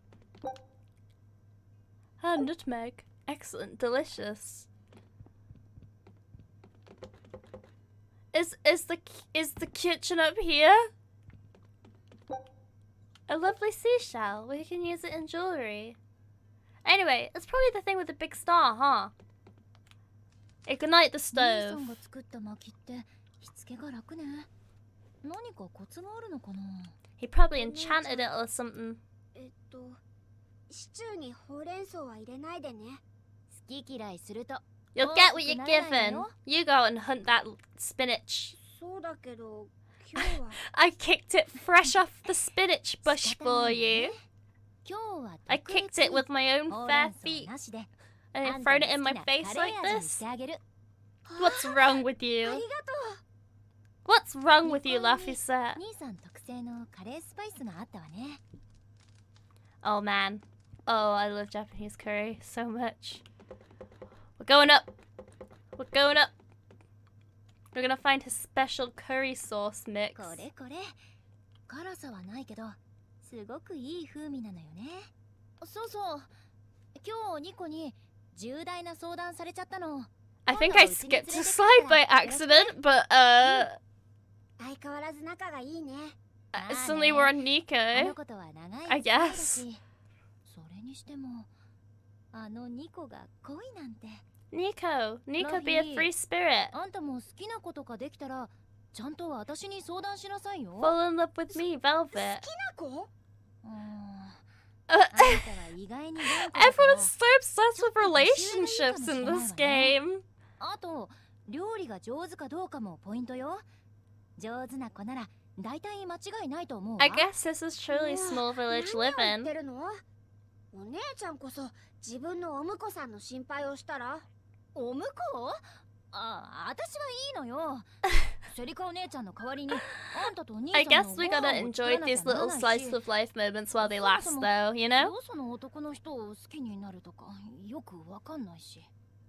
Ah, nutmeg. Excellent, delicious. Is the kitchen up here? A lovely seashell. We can use it in jewelry. Anyway, it's probably the thing with the big star, huh? Ignite the 兄さ stove. んが作った薪って火付けが楽ね。何かコツがあるのかな。 He probably enchanted it or something. シチューにほうれん草は入れないでね。 好き嫌いすると You'll get what you're given. You go out and hunt that spinach. そうだけど今日は I kicked it fresh off the spinach bush for you. 今日は I 特別 kicked it に with my own ほうれ bare ん草 feet なしで and あん then た thrown の it in 好 my きな face カレ like ー味に this. してあげる。 What's wrong with あ you? りがと What's wrong with you, Laffisa? 兄さん特製のカレースパイスがあったわね。 Oh man. Oh, I love Japanese curry so much. We're going up. We're going up. We're gonna find his special curry sauce mix. これこれ。辛さはないけど、すごくいい風味なのよね。そうそう。今日ニコに重大な相談されちゃったの。 I think I skipped a slide by accident, but 相変わらず仲がいいね。 suddenly we're on あの Nico. ことは長い I 付き合いだ guess. しそれにしても、あのニコが恋なんて。 Nico be a free spirit. あんたも好きなことができたら、ちゃんと私に相談しなさいよ。 Fall in love with me, Velvet. な子？ あんたは意外に頑固だから Everyone's so obsessed with relationships in this game. あと、料理が上手かどうかもポイントよ。上手な子なら大体間違いないと思うわ。 I guess this is truly small village 何を言っ living. てるの？お姉ちゃんこそ自分のお婿さんの心配をしたら。 お婿？あ、私はいいのよ。セリカお姉ちゃんの代わりにあんたと兄さん I の guess we ご gotta 飯を作ら enjoy なきゃ these なら little ない slice し of life moments while they last, そもそも though, you know? よその男の人を好きになるとかよくわかんないし。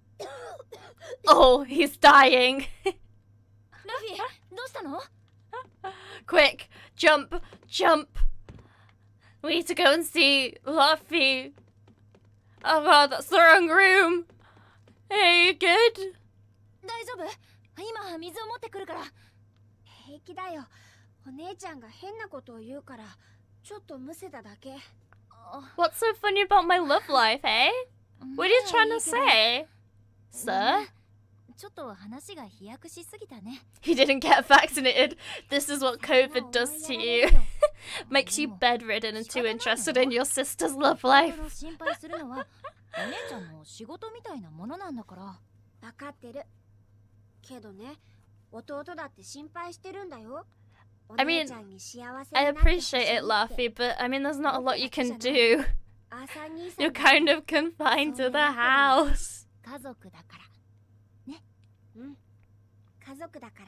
Oh, he's dying. ラフィ、どうしたの？ Quick, jump, jump. We need to go and see Luffy. Oh god, that's the wrong room. Hey, you good? 大丈夫？今水を持ってくるから。 平気だよ。お姉ちゃんが変なことを言うからちょっとむせただけ。 What's so funny about my love life, eh? What are you trying to say? Sir? ちょっと話が飛躍しすぎたね。 You didn't get vaccinated. This is what COVID does to you. Makes you bedridden and too interested in your sister's love life. 心配するのはお姉ちゃんの仕事みたいなものなんだから。 分かってる。けどね、弟だって心配してるんだよ。お I 姉 mean, ちゃんに幸せに I なってほしい appreciate って it, Laffy, but I mean, there's not a lot you can do. アーサー兄さん You're が kind of confined to the house. 家族だから。 家族だから。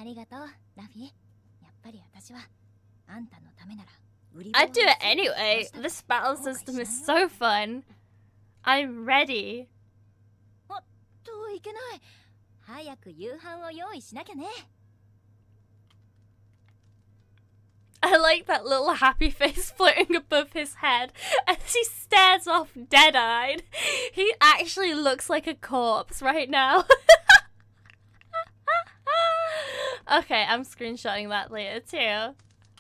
ありがとう、ラフィ。やっぱり私はあんたのためなら売り I'd do it anyway. This battle system is so fun. I'm ready. といけない。早く夕飯を用意しなきゃね。 I like that little happy face floating above his head as he stares off dead-eyed. He actually looks like a corpse right now. Okay, I'm screenshotting that later too.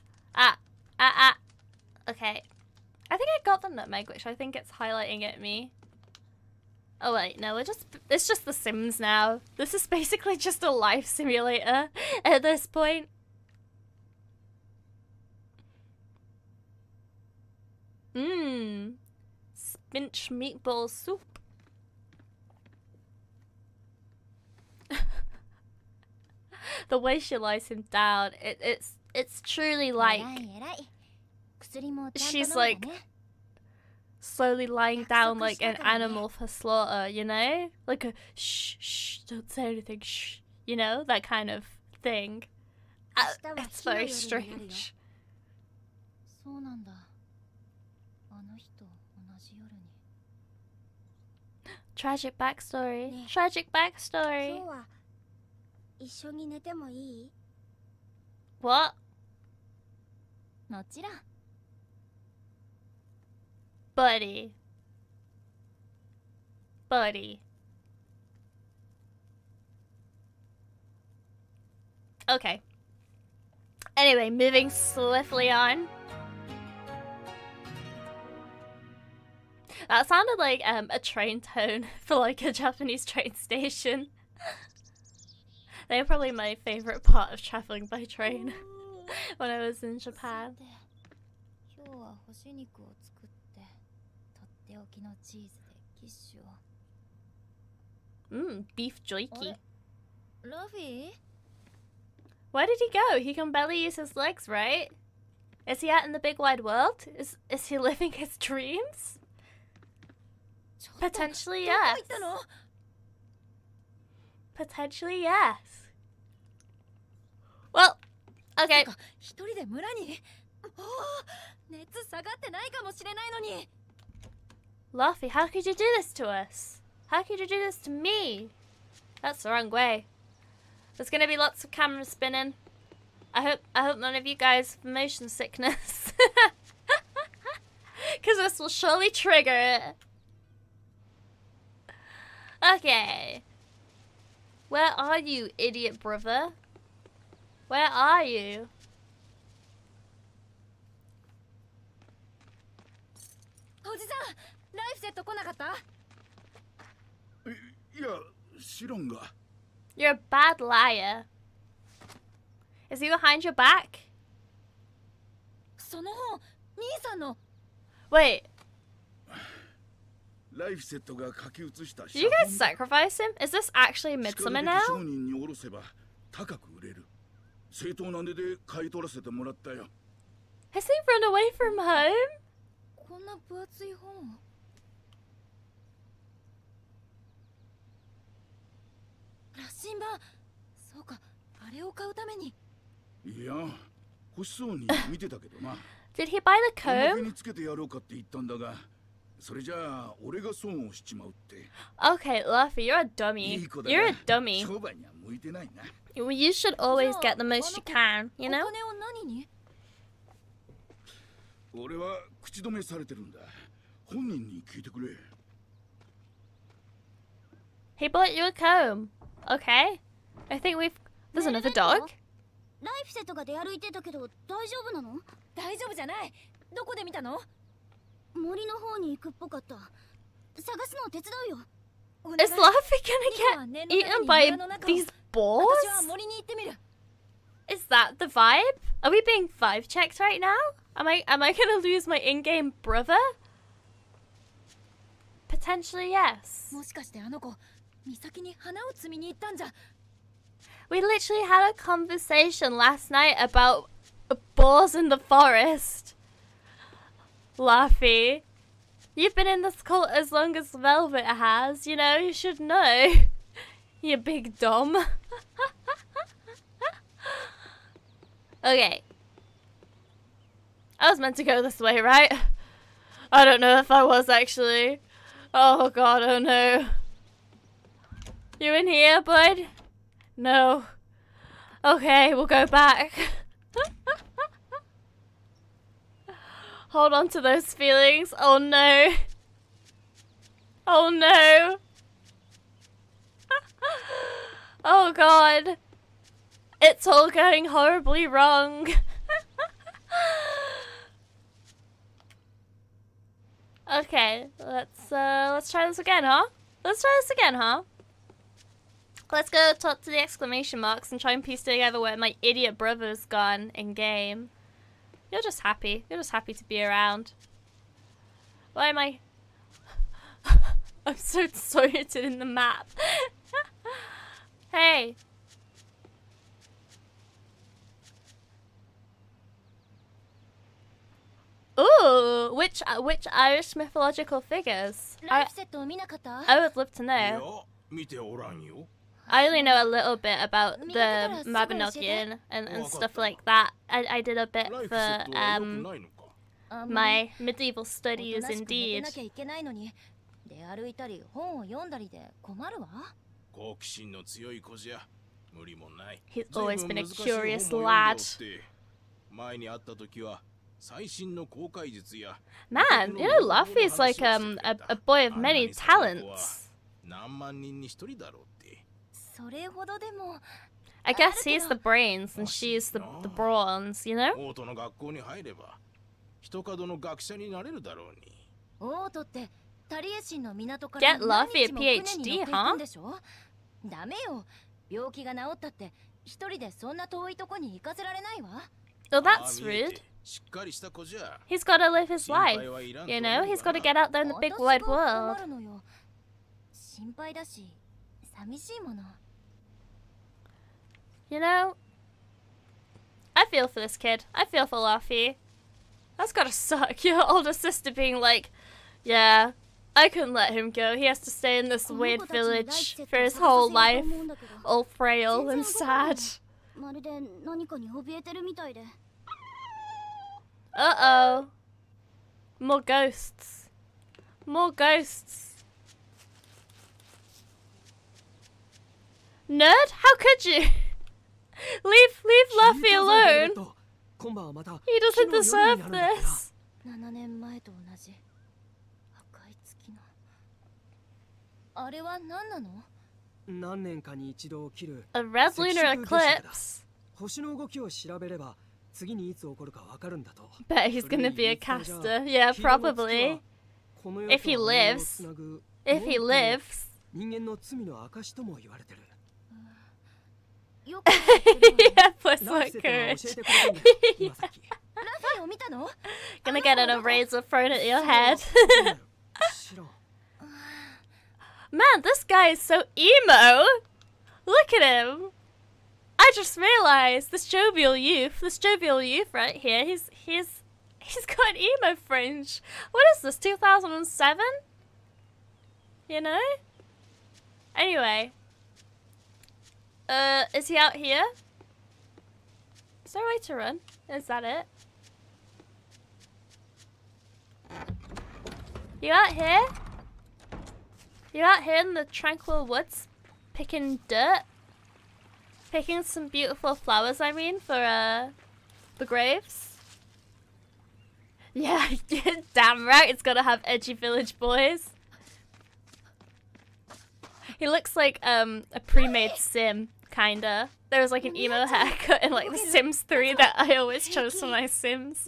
Okay. I think I got the nutmeg, which I think it's highlighting at me. Oh wait, no, it's just The Sims now. This is basically just a life simulator at this point. Spinach meatball soup. The way she lies him down, it's truly like 偉い偉い。薬もちゃんと she's 飲んだ like ね。 slowly lying down like an animal for slaughter, you know? Like a shh, shh, don't say anything, shh, you know? That kind of thing. It's very strange. そうなんだ。あの日と同じ夜に。 Tragic backstory. Yeah. Tragic 今 backstory. 日は一緒に寝てもいい？ What? もちろん。 Buddy. Buddy. Okay. Anyway, moving swiftly on. That sounded like a train tone for like a Japanese train station. They're probably my favorite part of traveling by train when I was in Japan. 今日は干し肉を作ってとっておきのチーズでキッシュを。 Beef jerky. ラフィー Where did he go? He can barely use his legs, right? Is he out in the big wide world? Is he living his dreams? Potentially, yes. Potentially, yes. Well, okay. 一人で村に熱下がってないかもしれないのに Luffy, how could you do this to us? How could you do this to me? That's the wrong way. There's gonna be lots of camera spinning. I hope none of you guys have motion sickness. Because this will surely trigger it. Okay. Where are you, idiot brother? Where are you? おじさんライフセット来なかったいや知らんが You're a bad liar. Is he behind your back? その本兄さんの Wait, ライフセットが書き写した did you guys sacrifice him? Is this actually Midsummer now? 商人に下ろせば高く売れる正当な値で買い取らせてもらったよ Has he run away from home? こんな分厚い本を羅針盤そうかあれを買うためにいや欲しそうに見てたけどな Did he buy the おまけ comb? につけてやろうかって言ったんだがそれじゃあ俺が損をしちまうって Okay, Luffy, you're a い dummy. い子だ You're が a dummy. 商売には向いてないな You should always get the most you can, you お know? 金を何に俺は口止めされてるんだ本人に聞いてくれ He bought you a comb. Okay. I think we've... There's another dog? ライフセットが出歩いてたけど大丈夫なの大丈夫じゃないどこで見たの森の方に行くっぽかった探すのを手伝うよ Is Luffy gonna get eaten by these boars? 私は森に行ってみる Is that the vibe? Are we being vibe checked right now? Am I gonna lose my in-game brother? Potentially yes. もしかしてあの子岬に花を摘みに行ったんじゃ We literally had a conversation last night about boars in the forest. Luffy, you've been in this cult as long as Velvet has, you know, you should know. You big dumb. Okay. I was meant to go this way, right? I don't know if I was actually. Oh god, oh no. You in here, bud? No. Okay, we'll go back. Hold on to those feelings. Oh no. Oh no. Oh god. It's all going horribly wrong. Okay, let's try this again, huh? Let's try this again, huh? Let's go talk to the exclamation marks and try and piece together where my idiot brother's gone in game. You're just happy. You're just happy to be around. Why am I... I'm so disoriented in the map. Hey. Ooh, which Irish mythological figures? ライフセットを見なかった I would love to い know. や見ておらんよ I only know a little bit about the Mabinogion and stuff like that. I did a bit ライフセ for ットは良くないのか my medieval おと studies なしく寝て indeed. なきゃいけないのに出歩いたり本を読んだりで困るわ好奇心の強い子じゃ無理もない He's always been a 随分難しい curious 本も読んでお lad. って前に会った時は最新の公開術や Man, you know, Luffy's like a boy of many talents. 何万人に一人だろうってそれほどでも I guess he's the brains and she's the brawns, you know? オートの学校に入れば一角の学者になれるだろうにオートってタリエ神の港から Get Luffy a 何日も船に乗っていくん PhD, huh? でしょダメよ。病気が治ったって一人でそんな遠いとこに行かせられないわ。 Well, that's rude. He's got to live his life. You know, he's got to get out there in the big wide world. 心配だし、寂しいもの。 You know, I feel for this kid. I feel for Luffy. That's gotta suck. Your older sister being like, yeah, I couldn't let him go. He has to stay in this weird village for his whole life, all frail and sad. まるで何かに怯えてるみたいで。 Uh-oh. More ghosts. More ghosts. Nerd? How could you? Leave Luffy alone. He doesn't deserve this. 7年前と同じ赤い月のあれは何なの？ 何年かに一度起きる A red lunar eclipse. 星の動きを調べれば次にいつ起こるかわかるんだと。 Bet he's gonna be a caster. Yeah, probably. If he lives. If he lives. 人間の罪の証とも言われてる。 Yeah, plus what courage. ラフィを見たの？ Gonna get an eraser thrown at your head. Man, this guy is so emo. Look at him. I just realized this jovial youth right here. He's got an emo fringe. What is this? 2007? You know? Anyway. Is he out here? Is there a way to run? Is that it? You out here? You out here in the tranquil woods picking dirt? Picking some beautiful flowers, I mean, for the graves? Yeah, damn right, it's gotta have edgy village boys. He looks like a pre-made sim, kinda. There was like an emo haircut in like The Sims 3 that I always chose for my Sims.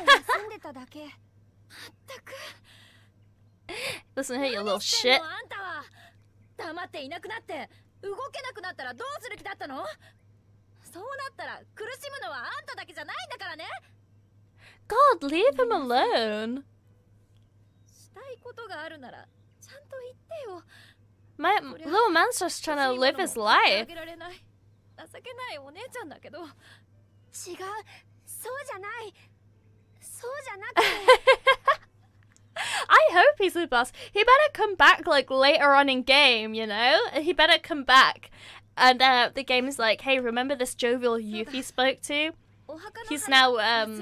Listen here, you little shit. 黙っていなくなって動けなくなったらどうする気だったの？そうなったら苦しむのはあんただけじゃないんだからね。 God, leave him alone. したいことがあるならちゃんと言ってよ。 My little man's just trying to live his life. 情けないお姉ちゃんだけど。違う、そうじゃない。そうじゃなくて。 I hope he's a boss. He better come back like later on in game, you know? He better come back. And the game is like, hey, remember this jovial youth you spoke to? He's now,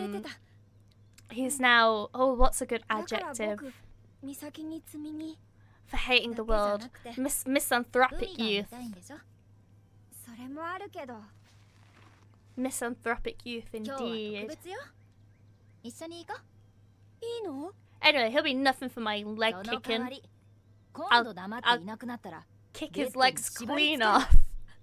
oh, what's a good adjective? For hating the world. Misanthropic youth. Misanthropic youth indeed. Anyway, he'll be nothing for my leg kicking. I'll kick his legs clean off.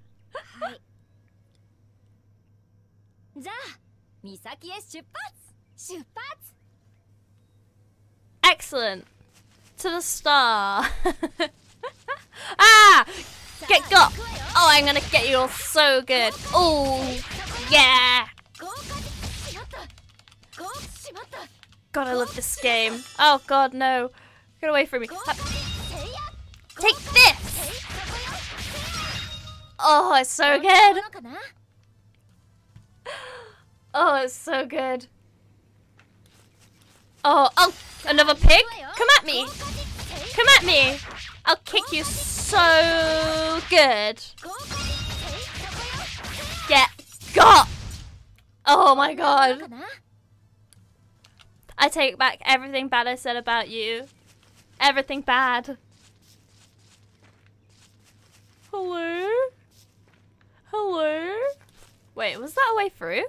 Excellent. To the star. Ah! Get got! Oh, I'm gonna get you all so good. Oh, yeah! God, I love this game. Oh God, no. Get away from me. Take this! Oh, it's so good. Oh, it's so good. Oh, oh, another pig? Come at me. Come at me. I'll kick you so good. Get got. Oh my God. I take back everything bad I said about you. Everything bad. Hello? Hello? Wait, was that a way through?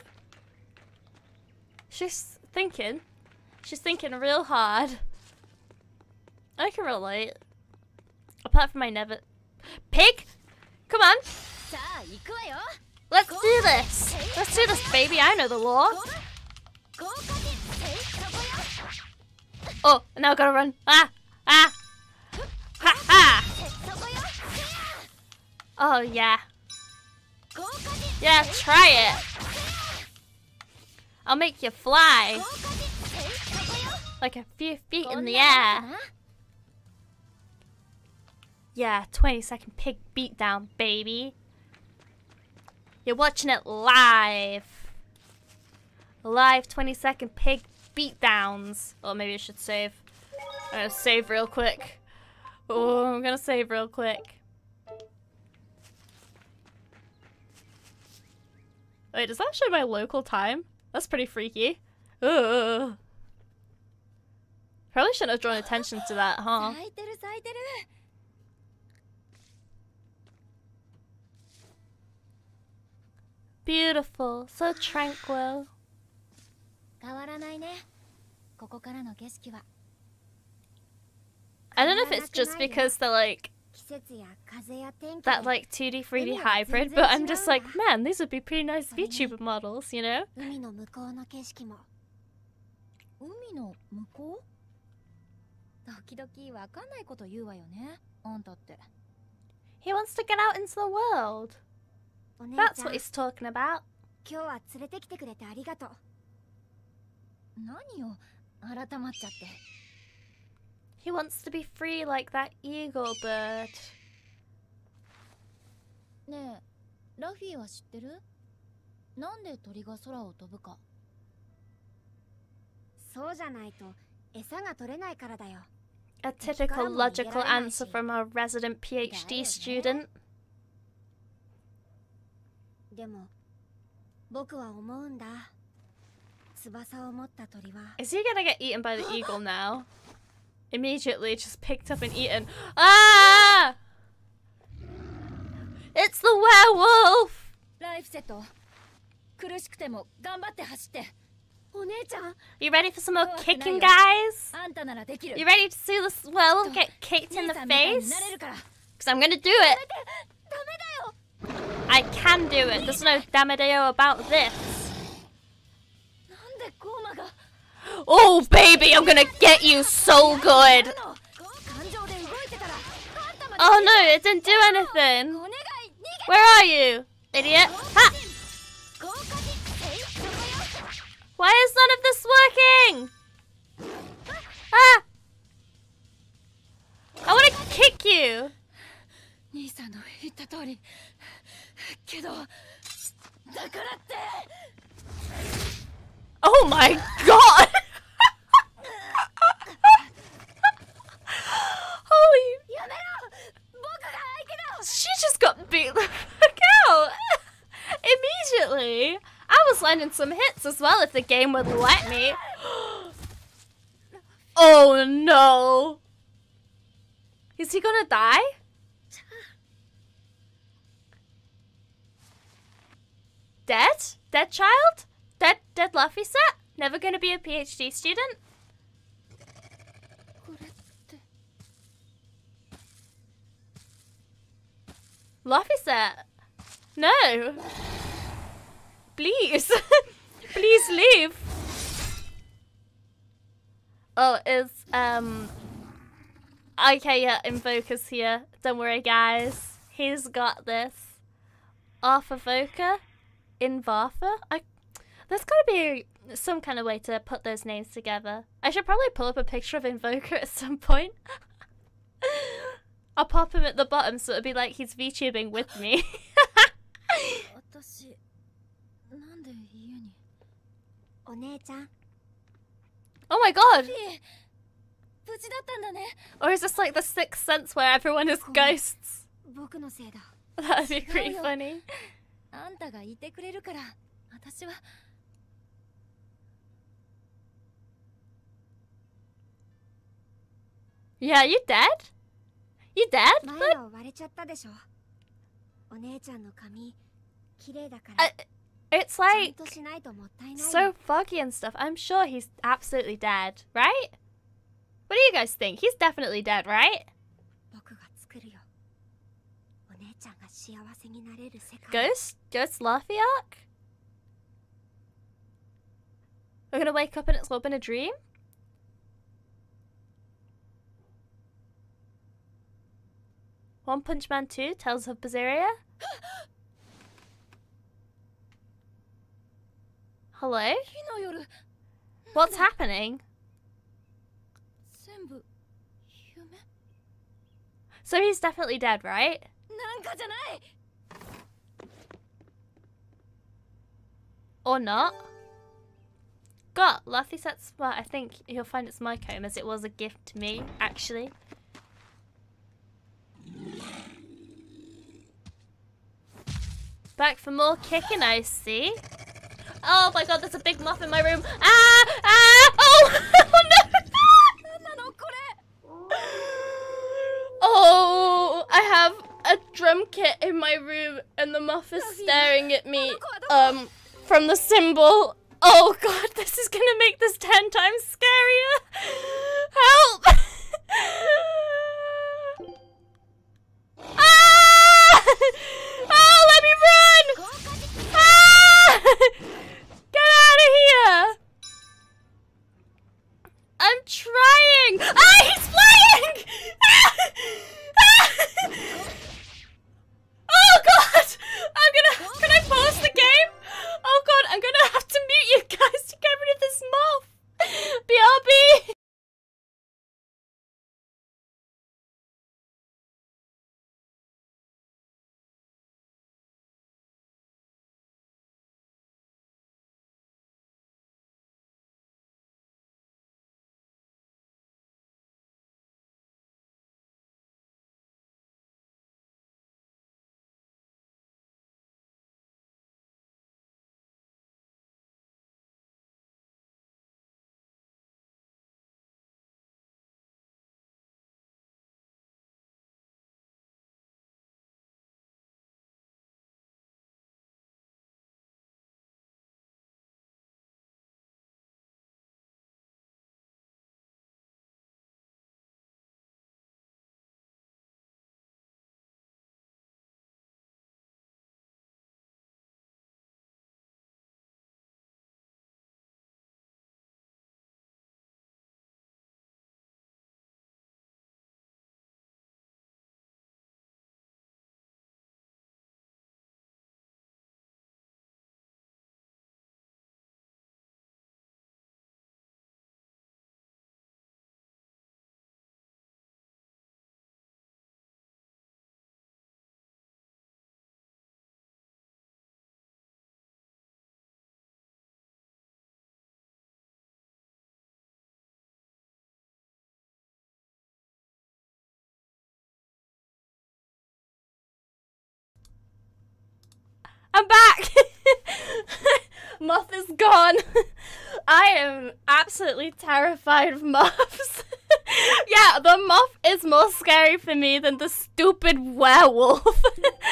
She's thinking. She's thinking real hard. I can relate. Apart from my never... Pig? Come on. Let's do this. Let's do this, baby. I know the law. Oh, now I gotta run. Ah! Ah! Ha ha! Oh, yeah. Yeah, try it. I'll make you fly. Like a few feet in the air. Yeah, 20-second pig beatdown, baby. You're watching it live. Live 20-second pig beatdowns. Or maybe I should save. I'm gonna save real quick. Oh, I'm gonna save real quick. Wait, does that show my local time? That's pretty freaky. Ugh. Probably shouldn't have drawn attention to that, huh? Beautiful, so tranquil. I don't know if it's just because they're like that like 2D 3D hybrid, but I'm just like, man, these would be pretty nice VTuber models, you know? He wants to get out into the world. That's what he's talking about. He wants to be free like that eagle bird. ねえ、ラフィーは知ってる？なんで鳥が空を飛ぶか。そうじゃないと餌が取れないからだよ。 A typical logical answer from our resident PhD student. でも、僕は思うんだ。翼を持った鳥は。 Is he gonna get eaten by the eagle now? Immediately just picked up and eaten. Ah! It's the werewolf! You ready for some more kicking, guys? You ready to see this werewolf get kicked in the face? Because I'm gonna do it. I can do it. There's no damadeo about this. Oh, baby, I'm gonna get you so good. Oh, no, it didn't do anything. Where are you, idiot? Ha! Why is none of this working? Ah! I want to kick you. Oh my god! Holy... She just got beat the fuck out! Immediately! I was landing some hits as well if the game would let me. Oh no! Is he gonna die? Dead? Dead child? Dead Luffy set? Never gonna be a PhD student? Luffy set? No! Please! Please leave! Oh, okay, yeah, Invoker's here. Don't worry, guys. He's got this. Arthur Voker? Invartha? There's gotta be some kind of way to put those names together. I should probably pull up a picture of Invoker at some point. I'll pop him at the bottom so it'll be like he's VTubing with me. Oh my god! Or is this like the Sixth Sense where everyone is ghosts? That'd be pretty funny. Yeah, you dead? You dead? It's like so foggy and stuff. I'm sure he's absolutely dead, right? What do you guys think? He's definitely dead, right? Ghost Luffy arc? We're gonna wake up and it's all been a dream? One Punch Man 2, Tales of Berseria. Hello? What's happening? So he's definitely dead, right? Or not? God, Luffy says, well, I think he'll find it's my comb as it was a gift to me, actually. Back for more kicking, I see. Oh my god, there's a big moth in my room. Ah! Ah! Oh! Oh no! Oh! I have a drum kit in my room and the moth is staring at me from the symbol. Oh god, this is gonna make this 10 times scarier. Help! Ah! Oh, let me run! Ah! Get out of here! I'm trying! Ah, he's flying! Ah! Ah! Oh god! Can I pause the game? Oh god, I'm gonna have to mute you guys to get rid of this moth! BRB! I'm back! Moth is gone. I am absolutely terrified of moths. Yeah, the moth is more scary for me than the stupid werewolf.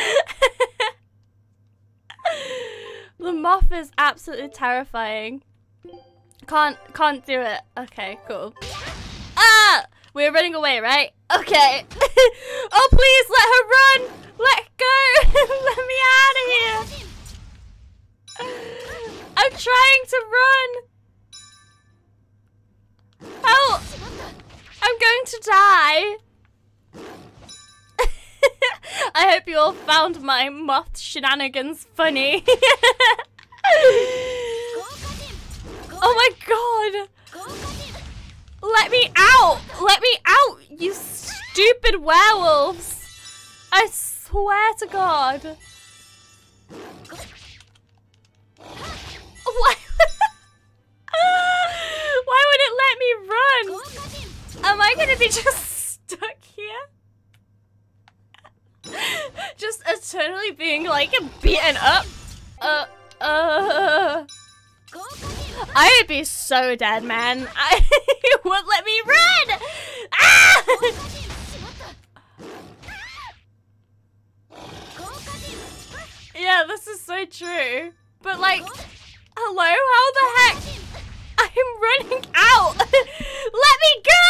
The moth is absolutely terrifying. Can't do it. Okay, cool. Ah! We're running away, right? Okay. Oh, please let her run! Let go! Let me out of here! I'm trying to run! Help! I'm going to die! I hope you all found my moth shenanigans funny. Oh my god! Let me out! Let me out, you stupid werewolves! I swear to God. Why? Why would it let me run? Am I gonna be just stuck here? Just eternally being like beaten up? I'd be so dead, man. It won't let me run! Ah! Yeah, this is so true. But like, hello, how the heck? I'm running out! Let me go!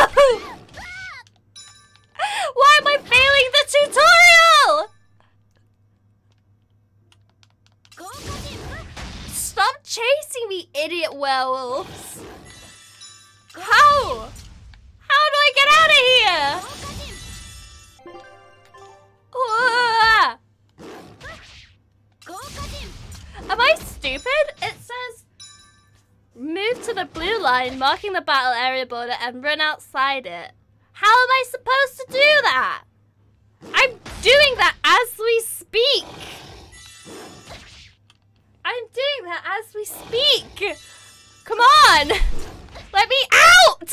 Why am I failing the tutorial? Stop chasing me, idiot werewolves! How? How do I get out of here? line marking the battle area border and run outside it. How am I supposed to do that? I'm doing that as we speak. I'm doing that as we speak. Come on. Let me out.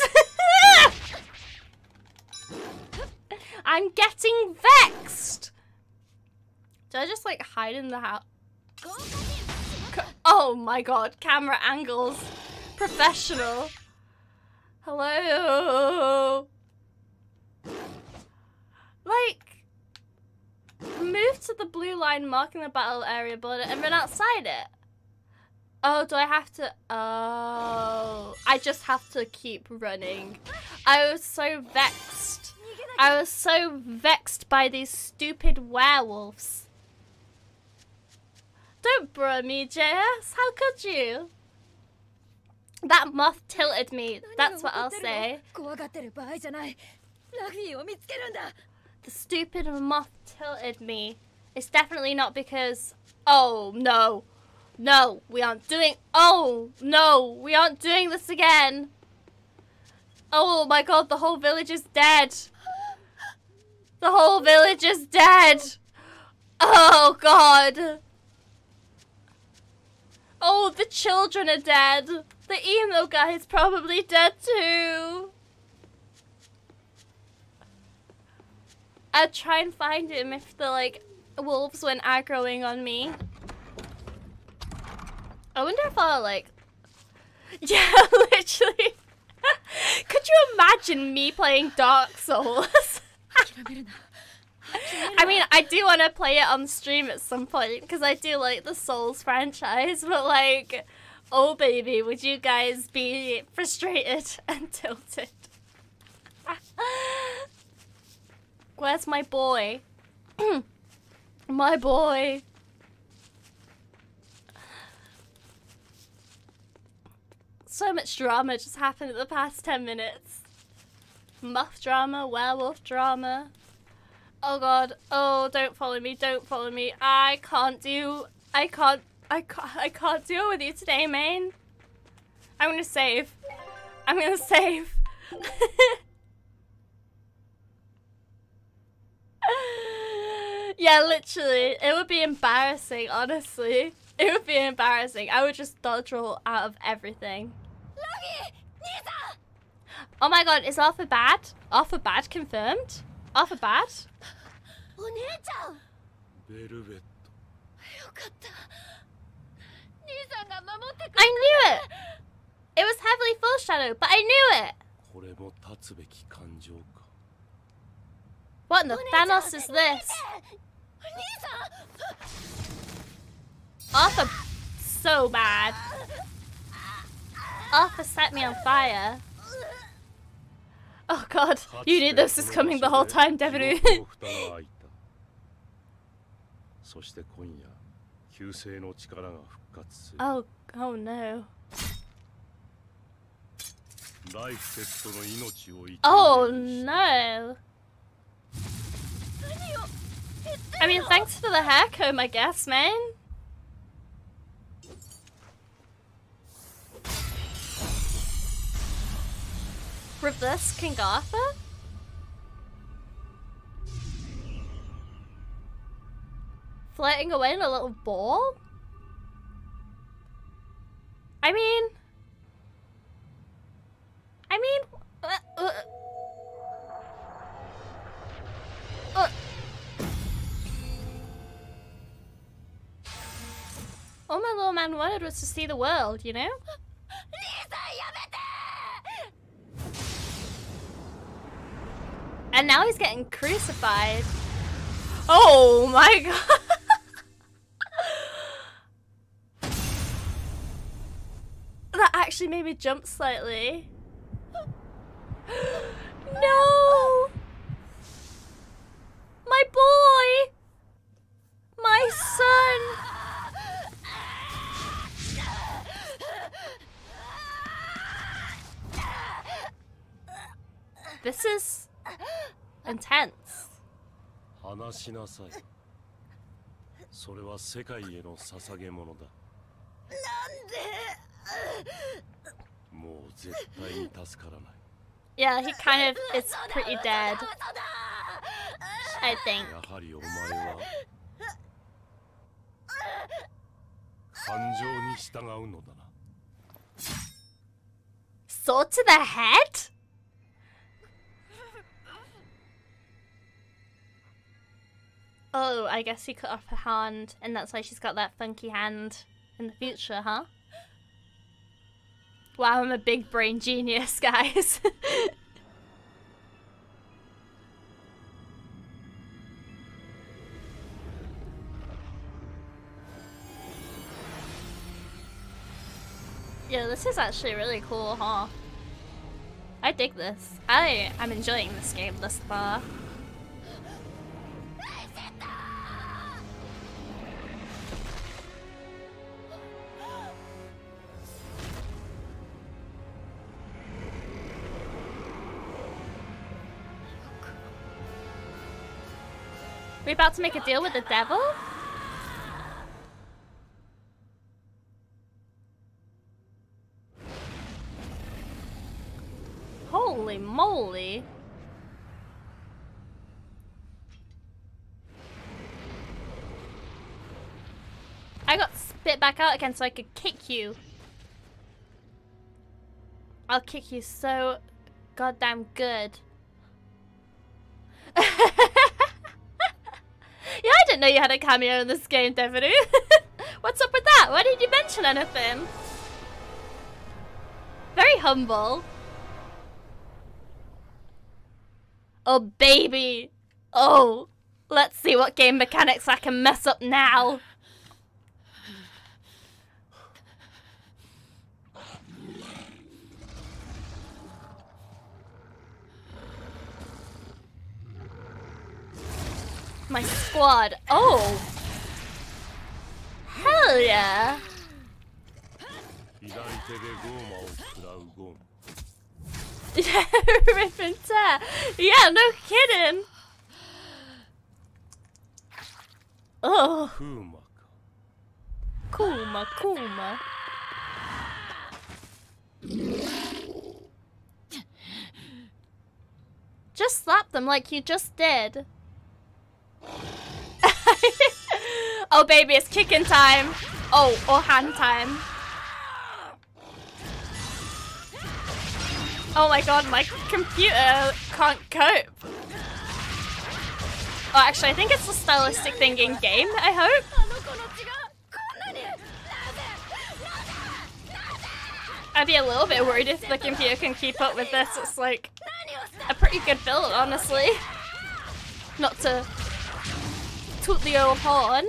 I'm getting vexed. Do I just like hide in the house? Oh my god, camera angles. Professional. Hello. Like, move to the blue line marking the battle area border and run outside it. Oh, do I have to? Oh, I just have to keep running. I was so vexed. I was so vexed by these stupid werewolves. Don't bro me, JS. How could you? That moth tilted me. That's what I'll say. The stupid moth tilted me. It's definitely not because... Oh, no. No, we aren't doing... Oh, no. We aren't doing this again. Oh my god, the whole village is dead. The whole village is dead. Oh god. Oh, the children are dead. The emo guy is probably dead too. I'd try and find him if the like wolves went aggroing on me. I wonder if I'll like... Yeah, literally. Could you imagine me playing Dark Souls? I mean, I do want to play it on stream at some point because I do like the Souls franchise, but like, oh baby, would you guys be frustrated and tilted? Where's my boy? My boy. So much drama just happened in the past 10 minutes. Muff drama, werewolf drama. Oh god, oh don't follow me, don't follow me. I can't deal with you today, man. I'm gonna save. I'm gonna save. Yeah, literally. It would be embarrassing, honestly. It would be embarrassing. I would just dodge roll out of everything. Oh my god, is Arthur bad? Arthur bad confirmed? Arthur bad? I knew it! It was heavily foreshadowed, but I knew it! What in the Thanos is this? Arthur, so bad. Arthur set me on fire. Oh god, you knew this was coming the whole time, Deveru. Oh no. Oh no. I mean, thanks for the hair comb, I guess, man. Reverse King Arthur? Floating away in a little ball? I mean... All my little man wanted was to see the world, you know? And now he's getting crucified. Oh my god! That actually made me jump slightly. No! My boy! My son! This is intense. Yeah, he kind of is pretty dead, I think. Sword to the head? Oh, I guess he cut off her hand, and that's why she's got that funky hand in the future, huh? Wow, I'm a big brain genius, guys. Yeah, this is actually really cool, huh? I dig this. I'm enjoying this game thus far. We about to make a deal with the devil? Holy moly. I got spit back out again so I could kick you. I'll kick you so goddamn good. Yeah, I didn't know you had a cameo in this game, Deveru. What's up with that? Why didn't you mention anything? Very humble. Oh, baby. Oh, let's see what game mechanics I can mess up now. My squad. Oh. Hell yeah. Rip and tear. Yeah, no kidding. Oh. Kuma. Just slap them like you just did. Oh baby, it's kicking time. Oh, or hand time. Oh my god, my computer can't cope. Oh, actually, I think it's a stylistic thing in game, I hope. I'd be a little bit worried if the computer can keep up with this. It's like a pretty good build, honestly. Not to toot the old horn.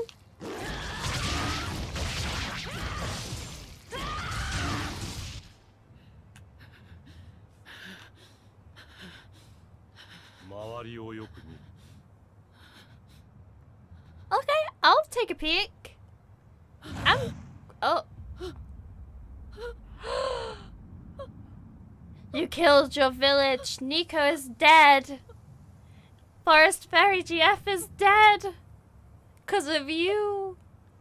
Okay, I'll take a peek. Oh. You killed your village. Nico is dead. Forest Fairy GF is dead. 'Cause of you.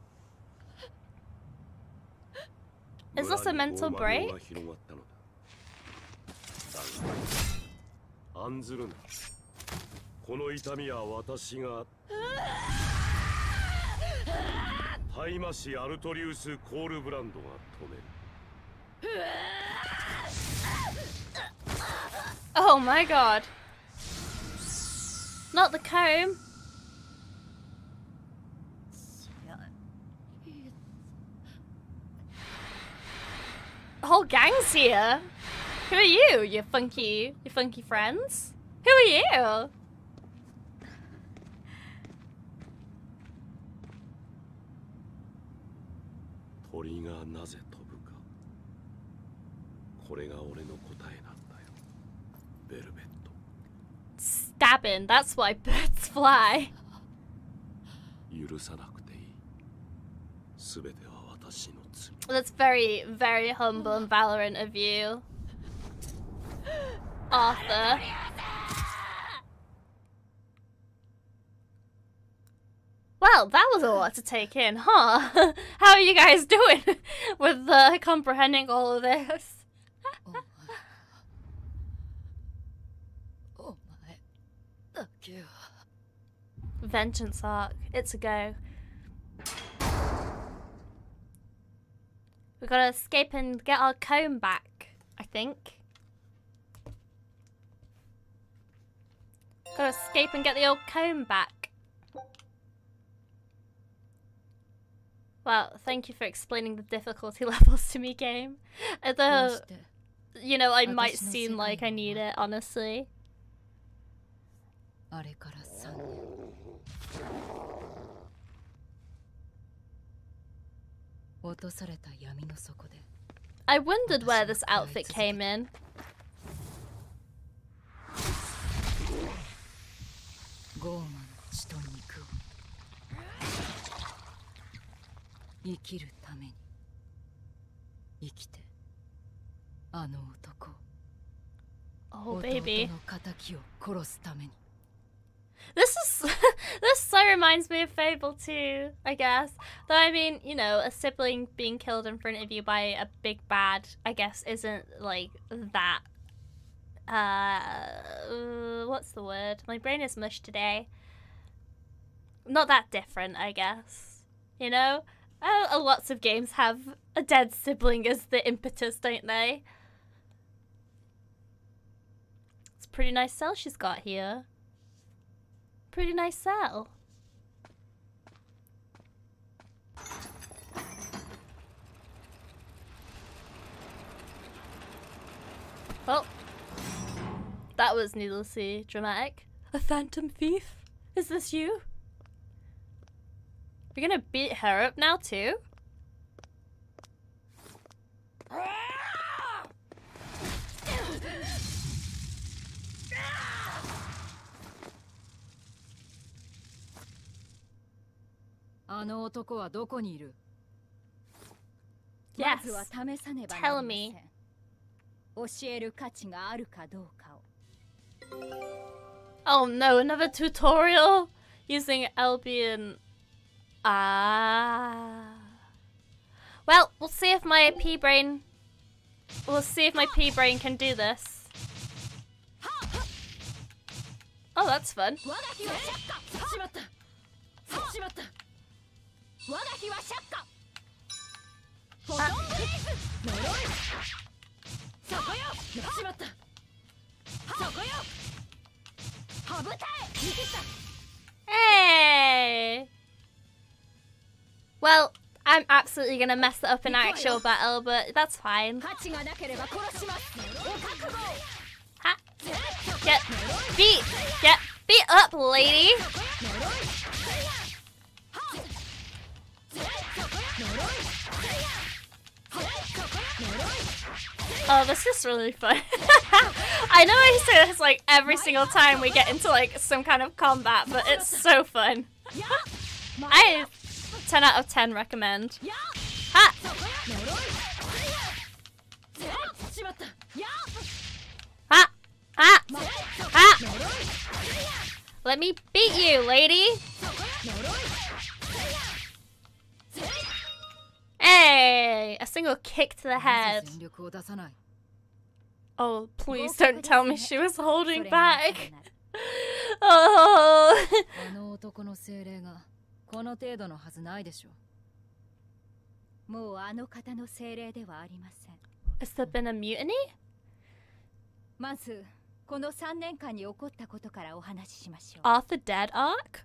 Is this a mental break? Oh my god. Not the comb. The whole gang's here. Who are you? Your funky friends? Who are you? Stabbing, that's why birds fly. That's very, very humble and valorant of you, Arthur. Well, that was a lot to take in, huh? How are you guys doing with comprehending all of this? Vengeance arc. It's a go. We gotta escape and get our comb back, I think. Gotta escape and get the old comb back. Well, thank you for explaining the difficulty levels to me, game. Although, you know, I might seem like I need it, honestly. I wondered where this outfit came in. Oh baby. This so reminds me of Fable 2, I guess. Though I mean, you know, a sibling being killed in front of you by a big bad, I guess, isn't like that. What's the word? My brain is mush today. Not that different, I guess. You know? Lots of games have a dead sibling as the impetus, don't they? It's a pretty nice cell she's got here. Pretty nice cell. Well, that was needlessly dramatic. A phantom thief? Is this you? You're gonna beat her up now too? Yes. Tell me. Oh no, another tutorial using Albion. Well, we'll see if my P brain can do this. Oh, that's fun. Hey! Well, I'm absolutely gonna mess it up in actual battle, but that's fine. Ha! Get beat up, lady! Oh, this is really fun. I know I say this like every single time we get into like some kind of combat, but it's so fun. I 10 out of 10 recommend. Ha! Ha! Ha! Ha! Let me beat you, lady! Hey! A single kick to the head. Oh, please don't tell me she was holding back. Oh! Has there been a mutiny? Arthur dead arc?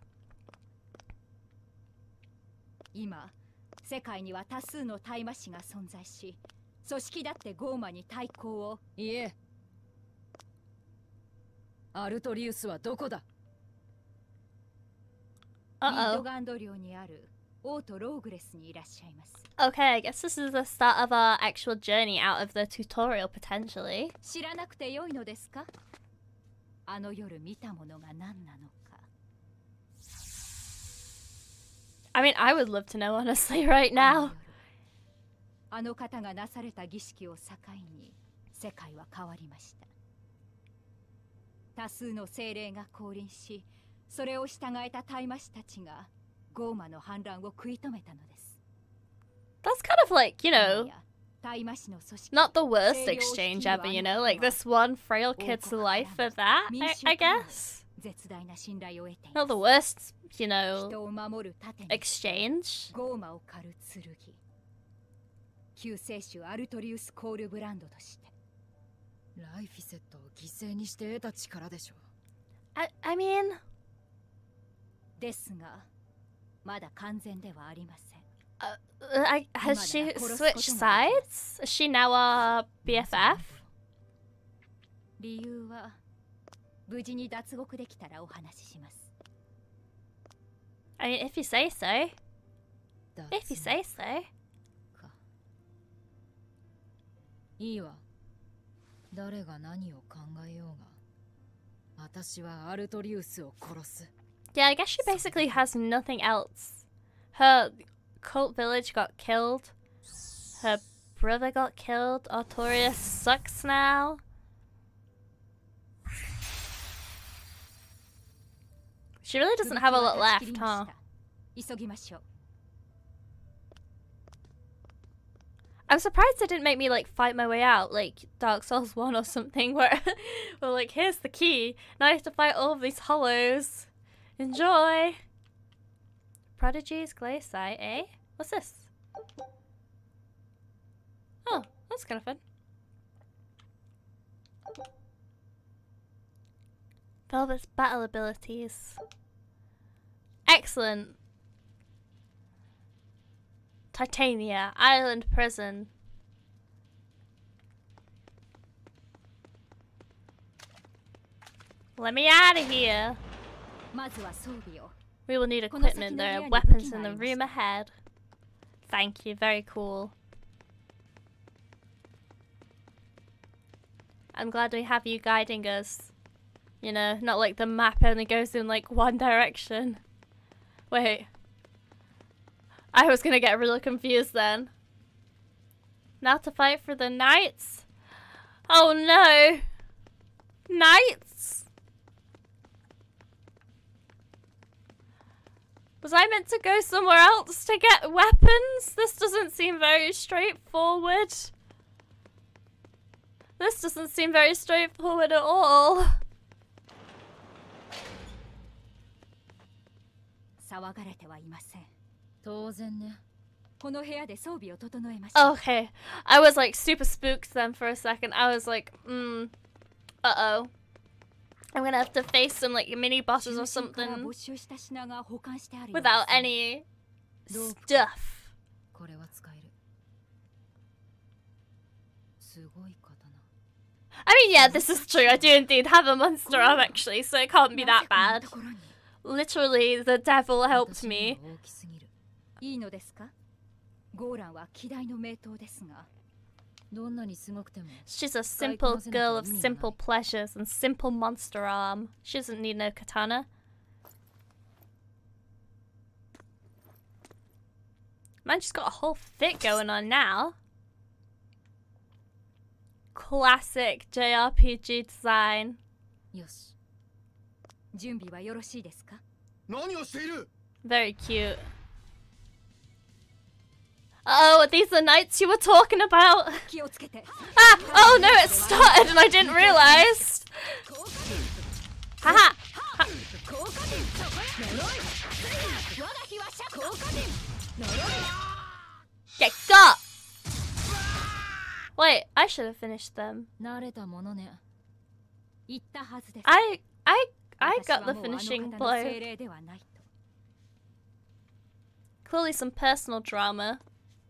世界には多数の大魔師が存在し、組織だってゴーマに対抗を。いえ。アルトリウスはどこだ？ミッドガンド領にある王都ローグレスにいらっしゃいます。 Okay, I guess this is the start of our actual journey out of the tutorial potentially. 知らなくてよいのですか？あの夜見たものが何なのか。 I mean, I would love to know honestly right now. あの方がなされた儀式を境に世界は変わりました。多数の精霊が降臨し、それを従えた大魔師たちがゴーマの反乱を食い止めたのです。 That's kind of like, you know, not the worst exchange ever, you know, like this one frail kid's life of that, I guess. 絶大な信頼を得てい Not ま the す。 worst, you know, 人を守る盾に exchange. ゴーマを狩る剣。救世主アルトリウス・コールブランドとして。 ライフィセットを犠牲にして得た力でしょ。 I mean, ですが、まだ完全ではありません。 has she switched sides? Is she now a BFF? 理由は無事に脱獄できたらお話しします。 I mean, if you say so. If you say so. いいわ。誰が何を考えようが、私はアルトリウスを殺す。 Yeah, I guess she basically has nothing else. Her cult village got killed. Her brother got killed. Artorias sucks now. She really doesn't have a lot left, huh? 急ぎましょう。 I'm surprised they didn't make me like fight my way out like Dark Souls 1 or something where we're like, here's the key. Now I have to fight all of these hollows. Enjoy. Prodigy's Glaze Sight, eh? What's this? Oh, that's kind of fun. Velvet's battle abilities. Excellent. Titania, Island Prison. Let me out of here. まずは装備を。 We will need equipment. There are weapons in the room ahead. Thank you, very cool. I'm glad we have you guiding us. You know, not like the map only goes in like one direction. Wait. I was gonna get really confused then. Now to fight for the knights? Oh no! Knights? Was I meant to go somewhere else to get weapons? This doesn't seem very straightforward. This doesn't seem very straightforward at all. 騒がれてはいません。 当然ね。 この部屋で装備を整えました。 Okay. I was like super spooked then for a second. I was like, uh-oh. I'm gonna have to face some like mini bosses or something without any stuff. これは使える。すごい刀。 I mean, yeah, this is true. I do indeed have a monster arm actually, so it can't be that bad. Literally, the devil helped me. いいのですか？ゴーランは希代の名刀ですが。 She's a simple girl of simple pleasures and simple monster arm. She doesn't need no katana. Man, she's got a whole fit going on now. Classic JRPG design. よし。準備はよろしいですか？ 何をしている？ Very cute. Oh, are these the knights you were talking about? Ah! Oh no, it started and I didn't realize. Haha! Get got! Wait, I should have finished them. I got the finishing blow. Clearly some personal drama.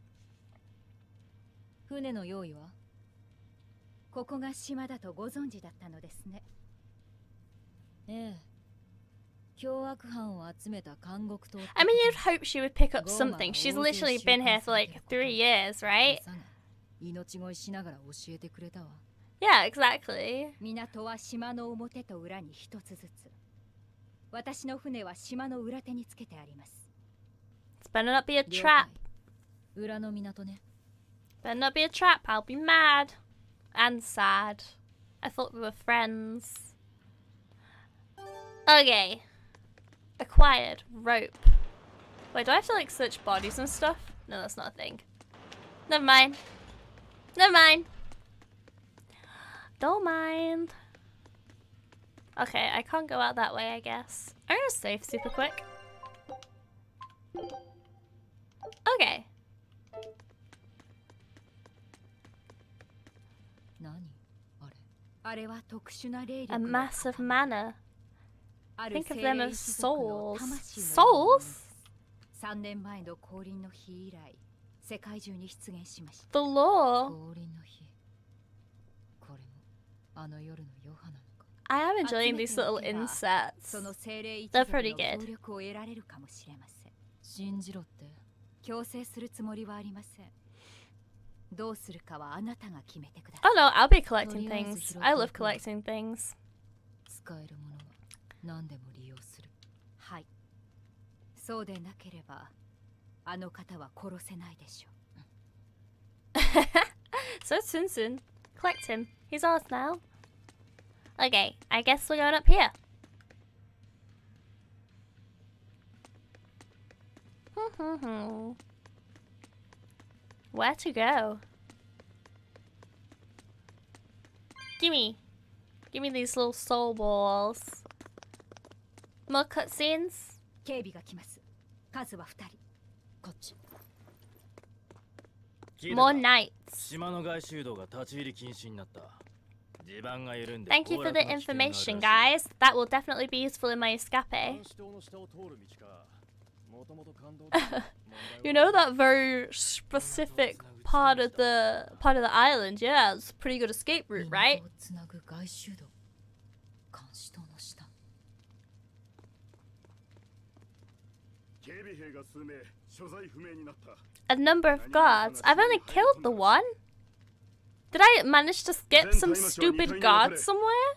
船の用意はここが島だとご存知だったのですね。 ええ。凶悪犯を集めた監獄島。 I mean, you'd hope she would pick up something. She's literally been here for like 3 years, right? 命乞いしながら教えてくれたわ。 Yeah, exactly. 港は島の表と裏に一つずつ。私の船は島の裏手につけてあります。 It's better not be a trap. 裏の港ね。 Better not be a trap. I'll be mad and sad. I thought we were friends. Okay. Acquired rope. Wait, do I have to like search bodies and stuff? No, that's not a thing. Never mind. Never mind. Don't mind. Okay, I can't go out that way, I guess. I'm gonna save super quick. Okay. 何あれは特殊な霊力 A の massive mana. ある Think of 精 them 霊 as 一族の souls. 魂のようなものです Souls? 3年前の降臨の日以来世界中に出現しました The law. 降臨の日これもあの夜の余波なのか I am enjoying these little insets. その精霊一 They're 族の pretty good. 協力を得られるかもしれません信じろって強制するつもりはありませんどうするかはあなたが決めてください Oh no, I'll be collecting things. I love collecting things. 使えるものは何でも利用するはいそうでなければあの方は殺せないでしょう So soon. Collect him. He's ours now. Okay, I guess we're going up here. Where to go? Gimme these little soul balls. More cutscenes? 警備が来ます数は2人こっち More knights. 島の外周道が立ち入り禁止になった。地盤が緩んで Thank you for the information, guys. That will definitely be useful in my escape. You know that very specific part of the island? Yeah, it's a pretty good escape route, right? つなぐ外周道監視塔の下 A number of guards. I've only killed the one. Did I manage to skip some stupid guards somewhere?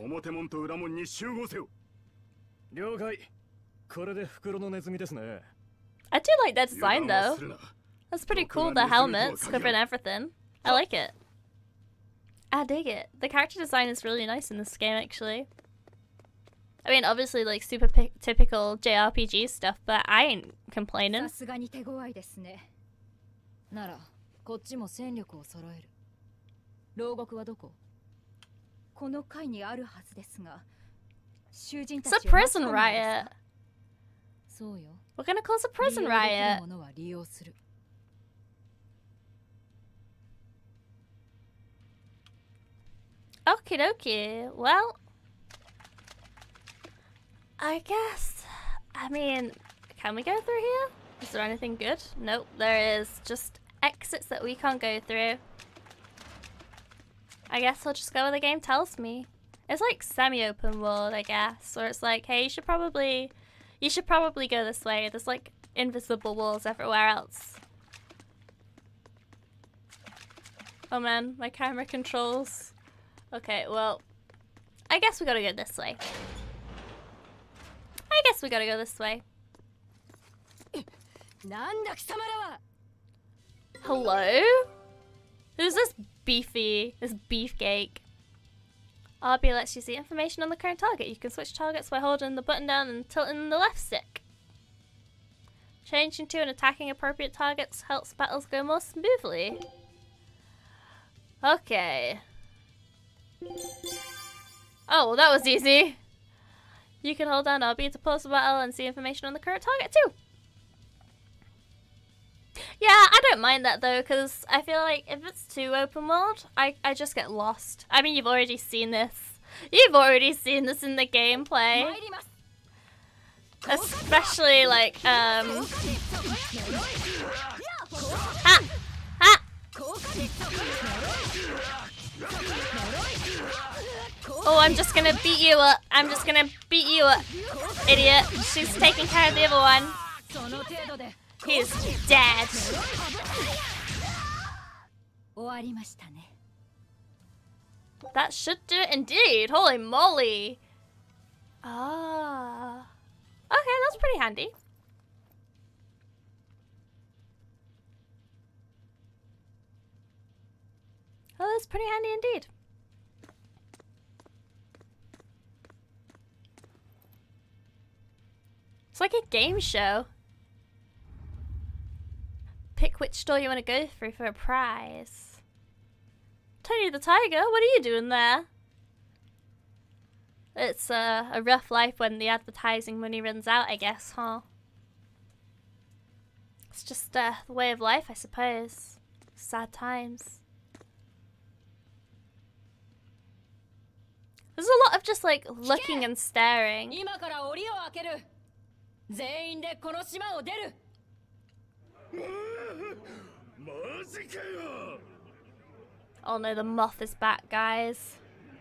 了解。これで袋のネズミですね。 I do like their design though. That's pretty cool, the helmets covering everything. I like it. I dig it. The character design is really nice in this game actually. I mean, obviously like super typical JRPG stuff, but I ain't complaining. さすがに手強いですねならこっちも戦力を揃える牢獄はどここの階にあるはずですが囚人た It's ち a prison riot. そうよ We're gonna cause a prison 利用できる riot. ものは利用する Okie dokie. Well, I guess. I mean, can we go through here? Is there anything good? Nope, there is just exits that we can't go through. I guess I'll just go where the game tells me. It's like semi-open world, I guess, or it's like, hey, you should probably go this way. There's like invisible walls everywhere else. Oh man, my camera controls. Okay, well, I guess we gotta go this way. Hello? Who's this beefcake? RB lets you see information on the current target. You can switch targets by holding the button down and tilting the left stick. Changing to and attacking appropriate targets helps battles go more smoothly. Okay. Oh, well that was easy. You can hold down RB to pause the battle and see information on the current target too. Yeah, I don't mind that though, because I feel like if it's too open world, I just get lost. I mean, you've already seen this. You've already seen this in the gameplay. Especially like, Ah! Ah! Oh, I'm just gonna beat you up. Idiot. She's taking care of the other one. He's dead. That should do it indeed. Holy moly. Ah. Okay, that's pretty handy. Oh, that's pretty handy indeed. It's like a game show. Pick which store you want to go through for a prize. Tony the Tiger, what are you doing there? It's a rough life when the advertising money runs out, I guess, huh? It's just the way of life, I suppose. Sad times. There's a lot of just like looking and staring. Oh no, the moth is back, guys.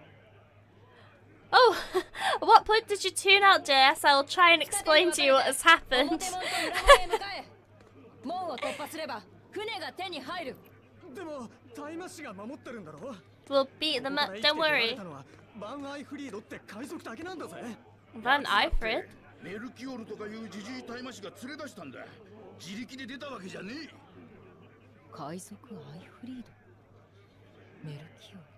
Oh, at what point did you tune out, JS? I'll try and explain to you what has happened. We'll beat them up, don't worry. Van Eifrid? メルキオルとかいうジジイ大魔師が連れ出したんだ。自力で出たわけじゃねえ。 海賊アイフリード。メルキオル。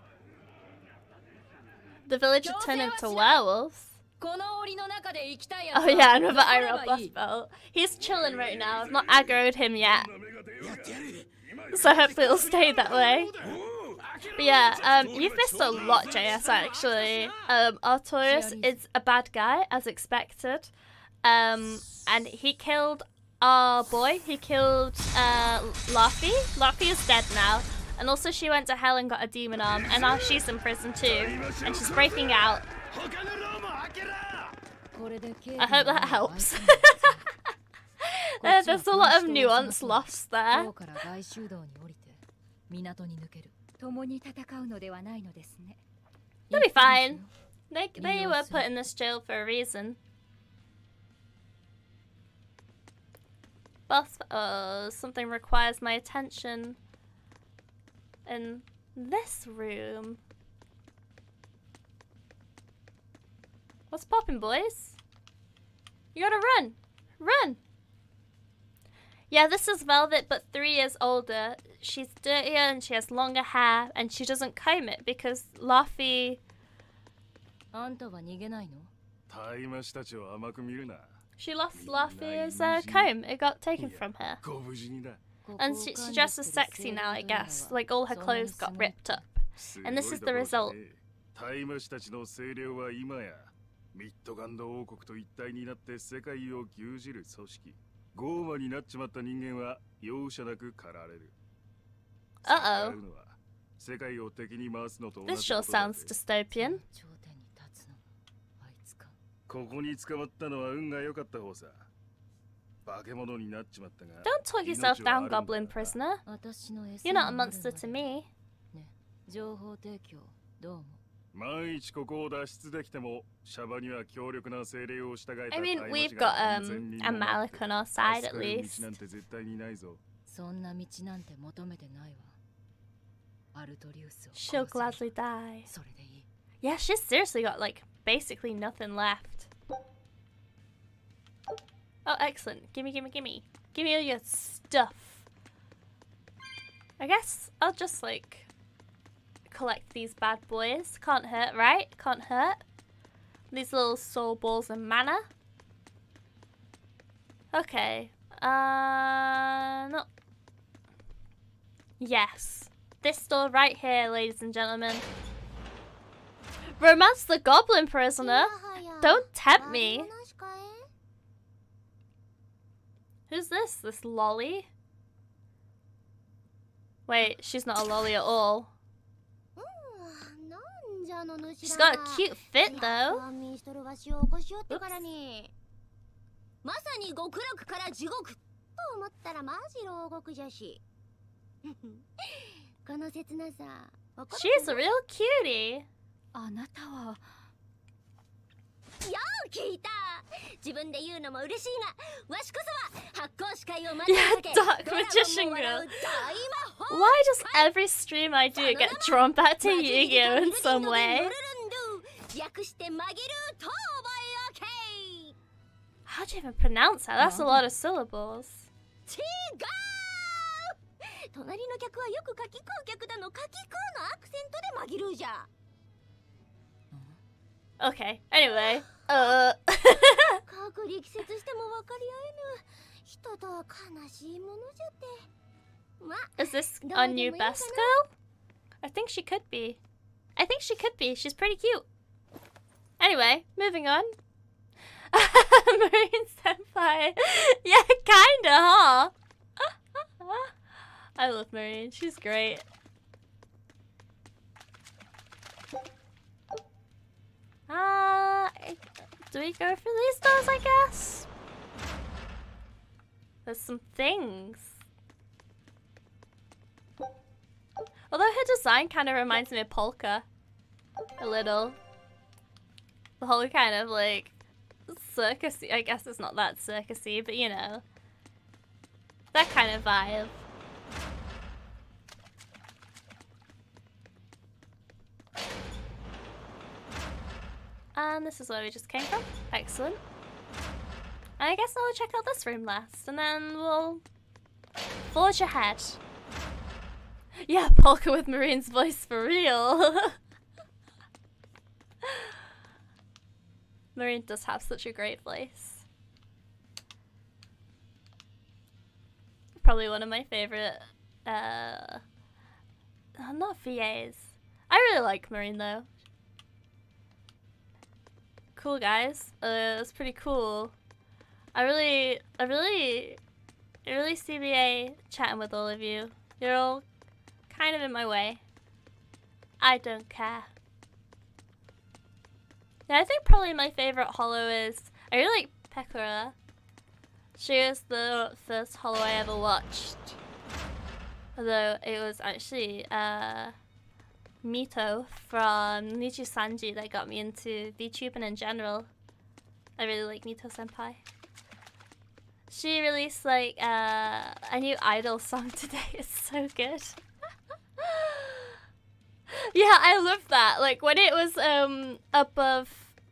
The village had turned into werewolves. この檻の中で生きたいやつ。 Oh yeah, another Iron Buff Belt. He's chilling right now. I've not aggroed him yet. So hopefully it'll stay that way. But yeah, you've missed a lot, JS, actually. Artorias is a bad guy, as expected. And he killed our boy. He killed Laffy. Laffy is dead now. And also she went to hell and got a demon arm. And now she's in prison too. And she's breaking out. I hope that helps. There's a lot of nuance lost there. They'll be fine. They were put in this jail for a reason. Boss, something requires my attention in this room. What's poppin', boys? You gotta run! Run! Yeah, this is Velvet, but 3 years older. She's dirtier and she has longer hair, and she doesn't comb it because Laffy... She lost Laffy's comb. It got taken from her. And she dresses sexy now, I guess. Like, all her clothes got ripped up. And this is the result. ミッドガンド王国と一体になって世界を牛耳る組織。ゴーマになっちまった人間は容赦なく狩られる。 Uh-oh. 世界を敵に回すのと同 This じ sure sounds dystopian. ここに捕まったのは運が良かった方さ。化け物になっちまったが。 Don't talk yourself down, goblin prisoner. You're not a monster to me. 情報提供どうも。 万一ここを脱出できてもシャバには強力な精霊を従えた I mean, we've got a Malik on our side at least. そんな道なんて求めてないわ。アルトリウスを She'll gladly die. それでいい。 Yeah, she's seriously got like basically nothing left. Oh, excellent. Gimme, gimme, gimme. Gimme all your stuff. I guess I'll just like collect these bad boys. Can't hurt, right? Can't hurt. These little soul balls and mana. Okay. No. Yes. This door right here, ladies and gentlemen. Romance the goblin prisoner? Don't tempt me. Who's this? This lolly? Wait, she's not a lolly at all. She's got a cute fit though. Oops. まさに極楽から地獄と思ったらマジ牢獄じゃし。この切なさ。 She's a real cutie. あなたは。 よう聞いた。自分で言うのも嬉しいが、わしこそは発行司会を待って Yeah, Dark Magician Girl. Why does every stream I do get drawn back to Yu-Gi-Oh in some way? How do you even pronounce that? That's a lot of syllables. 隣の客はよく夏季講客だの夏季講のアクセントで紛るうじゃ。 Okay, anyway. 各力説しても分かり合えぬ人とは悲しいものじゃって。ま、 Is this our new best girl? I think she could be. I think she could be. She's pretty cute. Anyway, moving on. Marine Senpai. Yeah, kinda, huh? I love Marine. She's great. Do we go for these doors, I guess? There's some things. Although her design kind of reminds me of Polka. A little. The whole kind of like circusy. I guess it's not that circusy, but you know. That kind of vibe. And this is where we just came from. Excellent. And I guess I'll check out this room last, and then we'll forge ahead. Yeah, Polka with Marine's voice for real. Marine does have such a great voice. Probably one of my favorite, not VAs. I really like Marine though. Cool guys. It's pretty cool. I really CBA chatting with all of you. You're all kind of in my way. I don't care. Yeah, I think probably my favorite holo is, I really like Pekora. She was the first holo I ever watched. Although it was actually Mito from Nichi Sanji that got me into VTubing in general. I really like Mito senpai. She released like a new idol song today. It's so good. Yeah, I love that. Like when it was above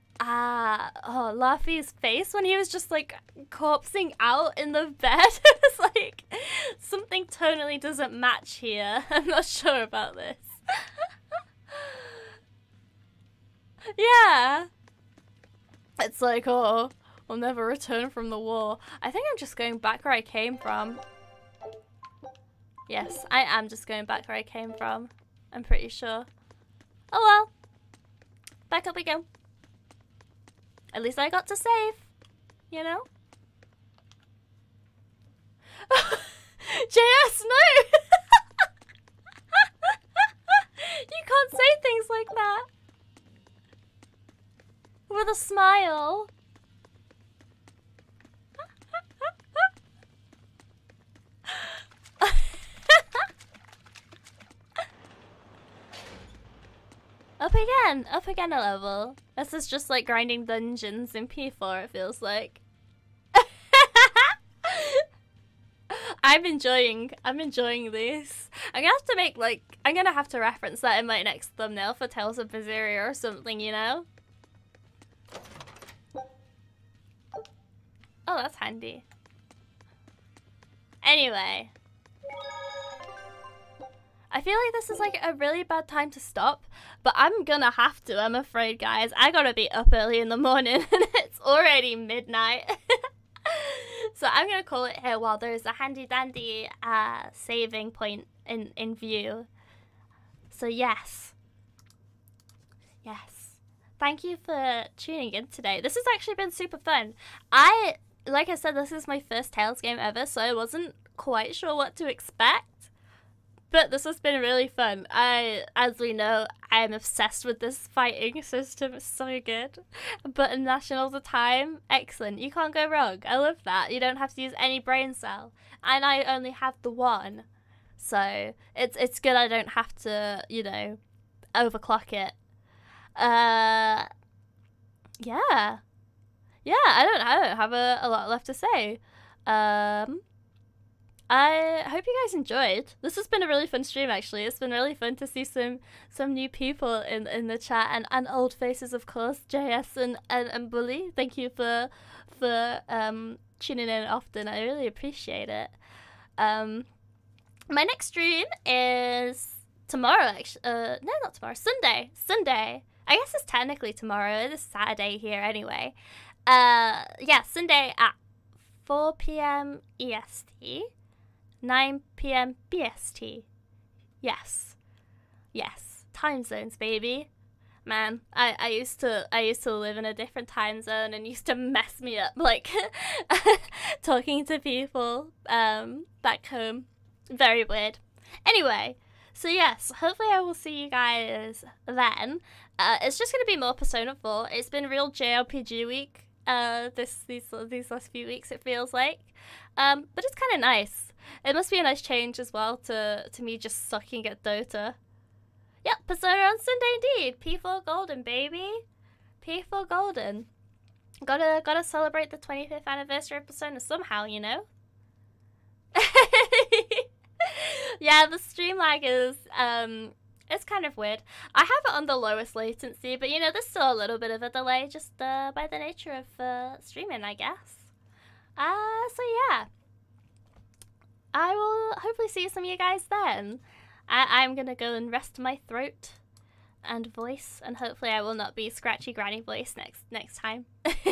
Luffy's face when he was just like corpsing out in the bed. It's like something tonally doesn't match here. I'm not sure about this. Yeah. It's like, oh, I'll never return from the war. I think I'm just going back where I came from. Yes, I am just going back where I came from. I'm pretty sure. Oh well. Back up we go. At least I got to save. You know? JS, no! You can't say things like that. With a smile. Up again a level. This is just like grinding dungeons in P4, it feels like. I'm enjoying these. I'm gonna have to reference that in my next thumbnail for Tales of Berseria or something, you know? Oh, that's handy. Anyway. I feel like this is like a really bad time to stop, but I'm gonna have to, I'm afraid, guys. I gotta be up early in the morning and it's already midnight. So I'm gonna call it here while there's a handy dandy saving point in view. So yes. Yes. Thank you for tuning in today. This has actually been super fun. Like I said, this is my first Tales game ever, so I wasn't quite sure what to expect. But this has been really fun. As we know, I am obsessed with this fighting system. It's so good. Button mashing all the time. Excellent. You can't go wrong. I love that. You don't have to use any brain cell. And I only have the one. So it's good I don't have to, you know, overclock it. Yeah. Yeah, I don't have a lot left to say. I hope you guys enjoyed. This has been a really fun stream, actually. It's been really fun to see some new people in the chat and old faces, of course. JS and Bully. Thank you for tuning in often. I really appreciate it. My next stream is tomorrow, actually. No, not tomorrow. Sunday. I guess it's technically tomorrow. It is Saturday here anyway. Yeah, Sunday at 4 PM EST. 9 PM BST. Yes. Time zones, baby. Man, I used to live in a different time zone and used to mess me up, like talking to people back home. Very weird. Anyway, so yes, hopefully I will see you guys then. It's just gonna be more Persona 4. It's been real JRPG week these last few weeks, it feels like. But it's kind of nice. It must be a nice change as well to me just sucking at Dota. Yep, Persona on Sunday indeed. P4 Golden, baby. P4 Golden. Gotta celebrate the 25th anniversary of Persona somehow, you know? Yeah, the stream lag is, it's kind of weird. I have it on the lowest latency, but you know, there's still a little bit of a delay just by the nature of streaming, I guess. So yeah. I will hopefully see some of you guys then. I'm gonna go and rest my throat and voice, and hopefully I will not be scratchy granny voice next time.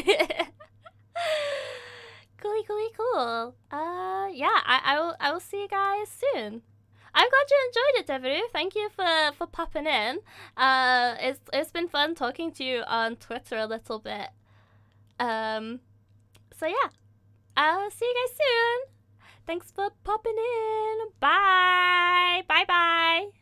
Cool. Yeah, I will see you guys soon. I'm glad you enjoyed it, Deveru. Thank you for popping in. It's been fun talking to you on Twitter a little bit. So yeah, I'll see you guys soon. Thanks for popping in. Bye. Bye.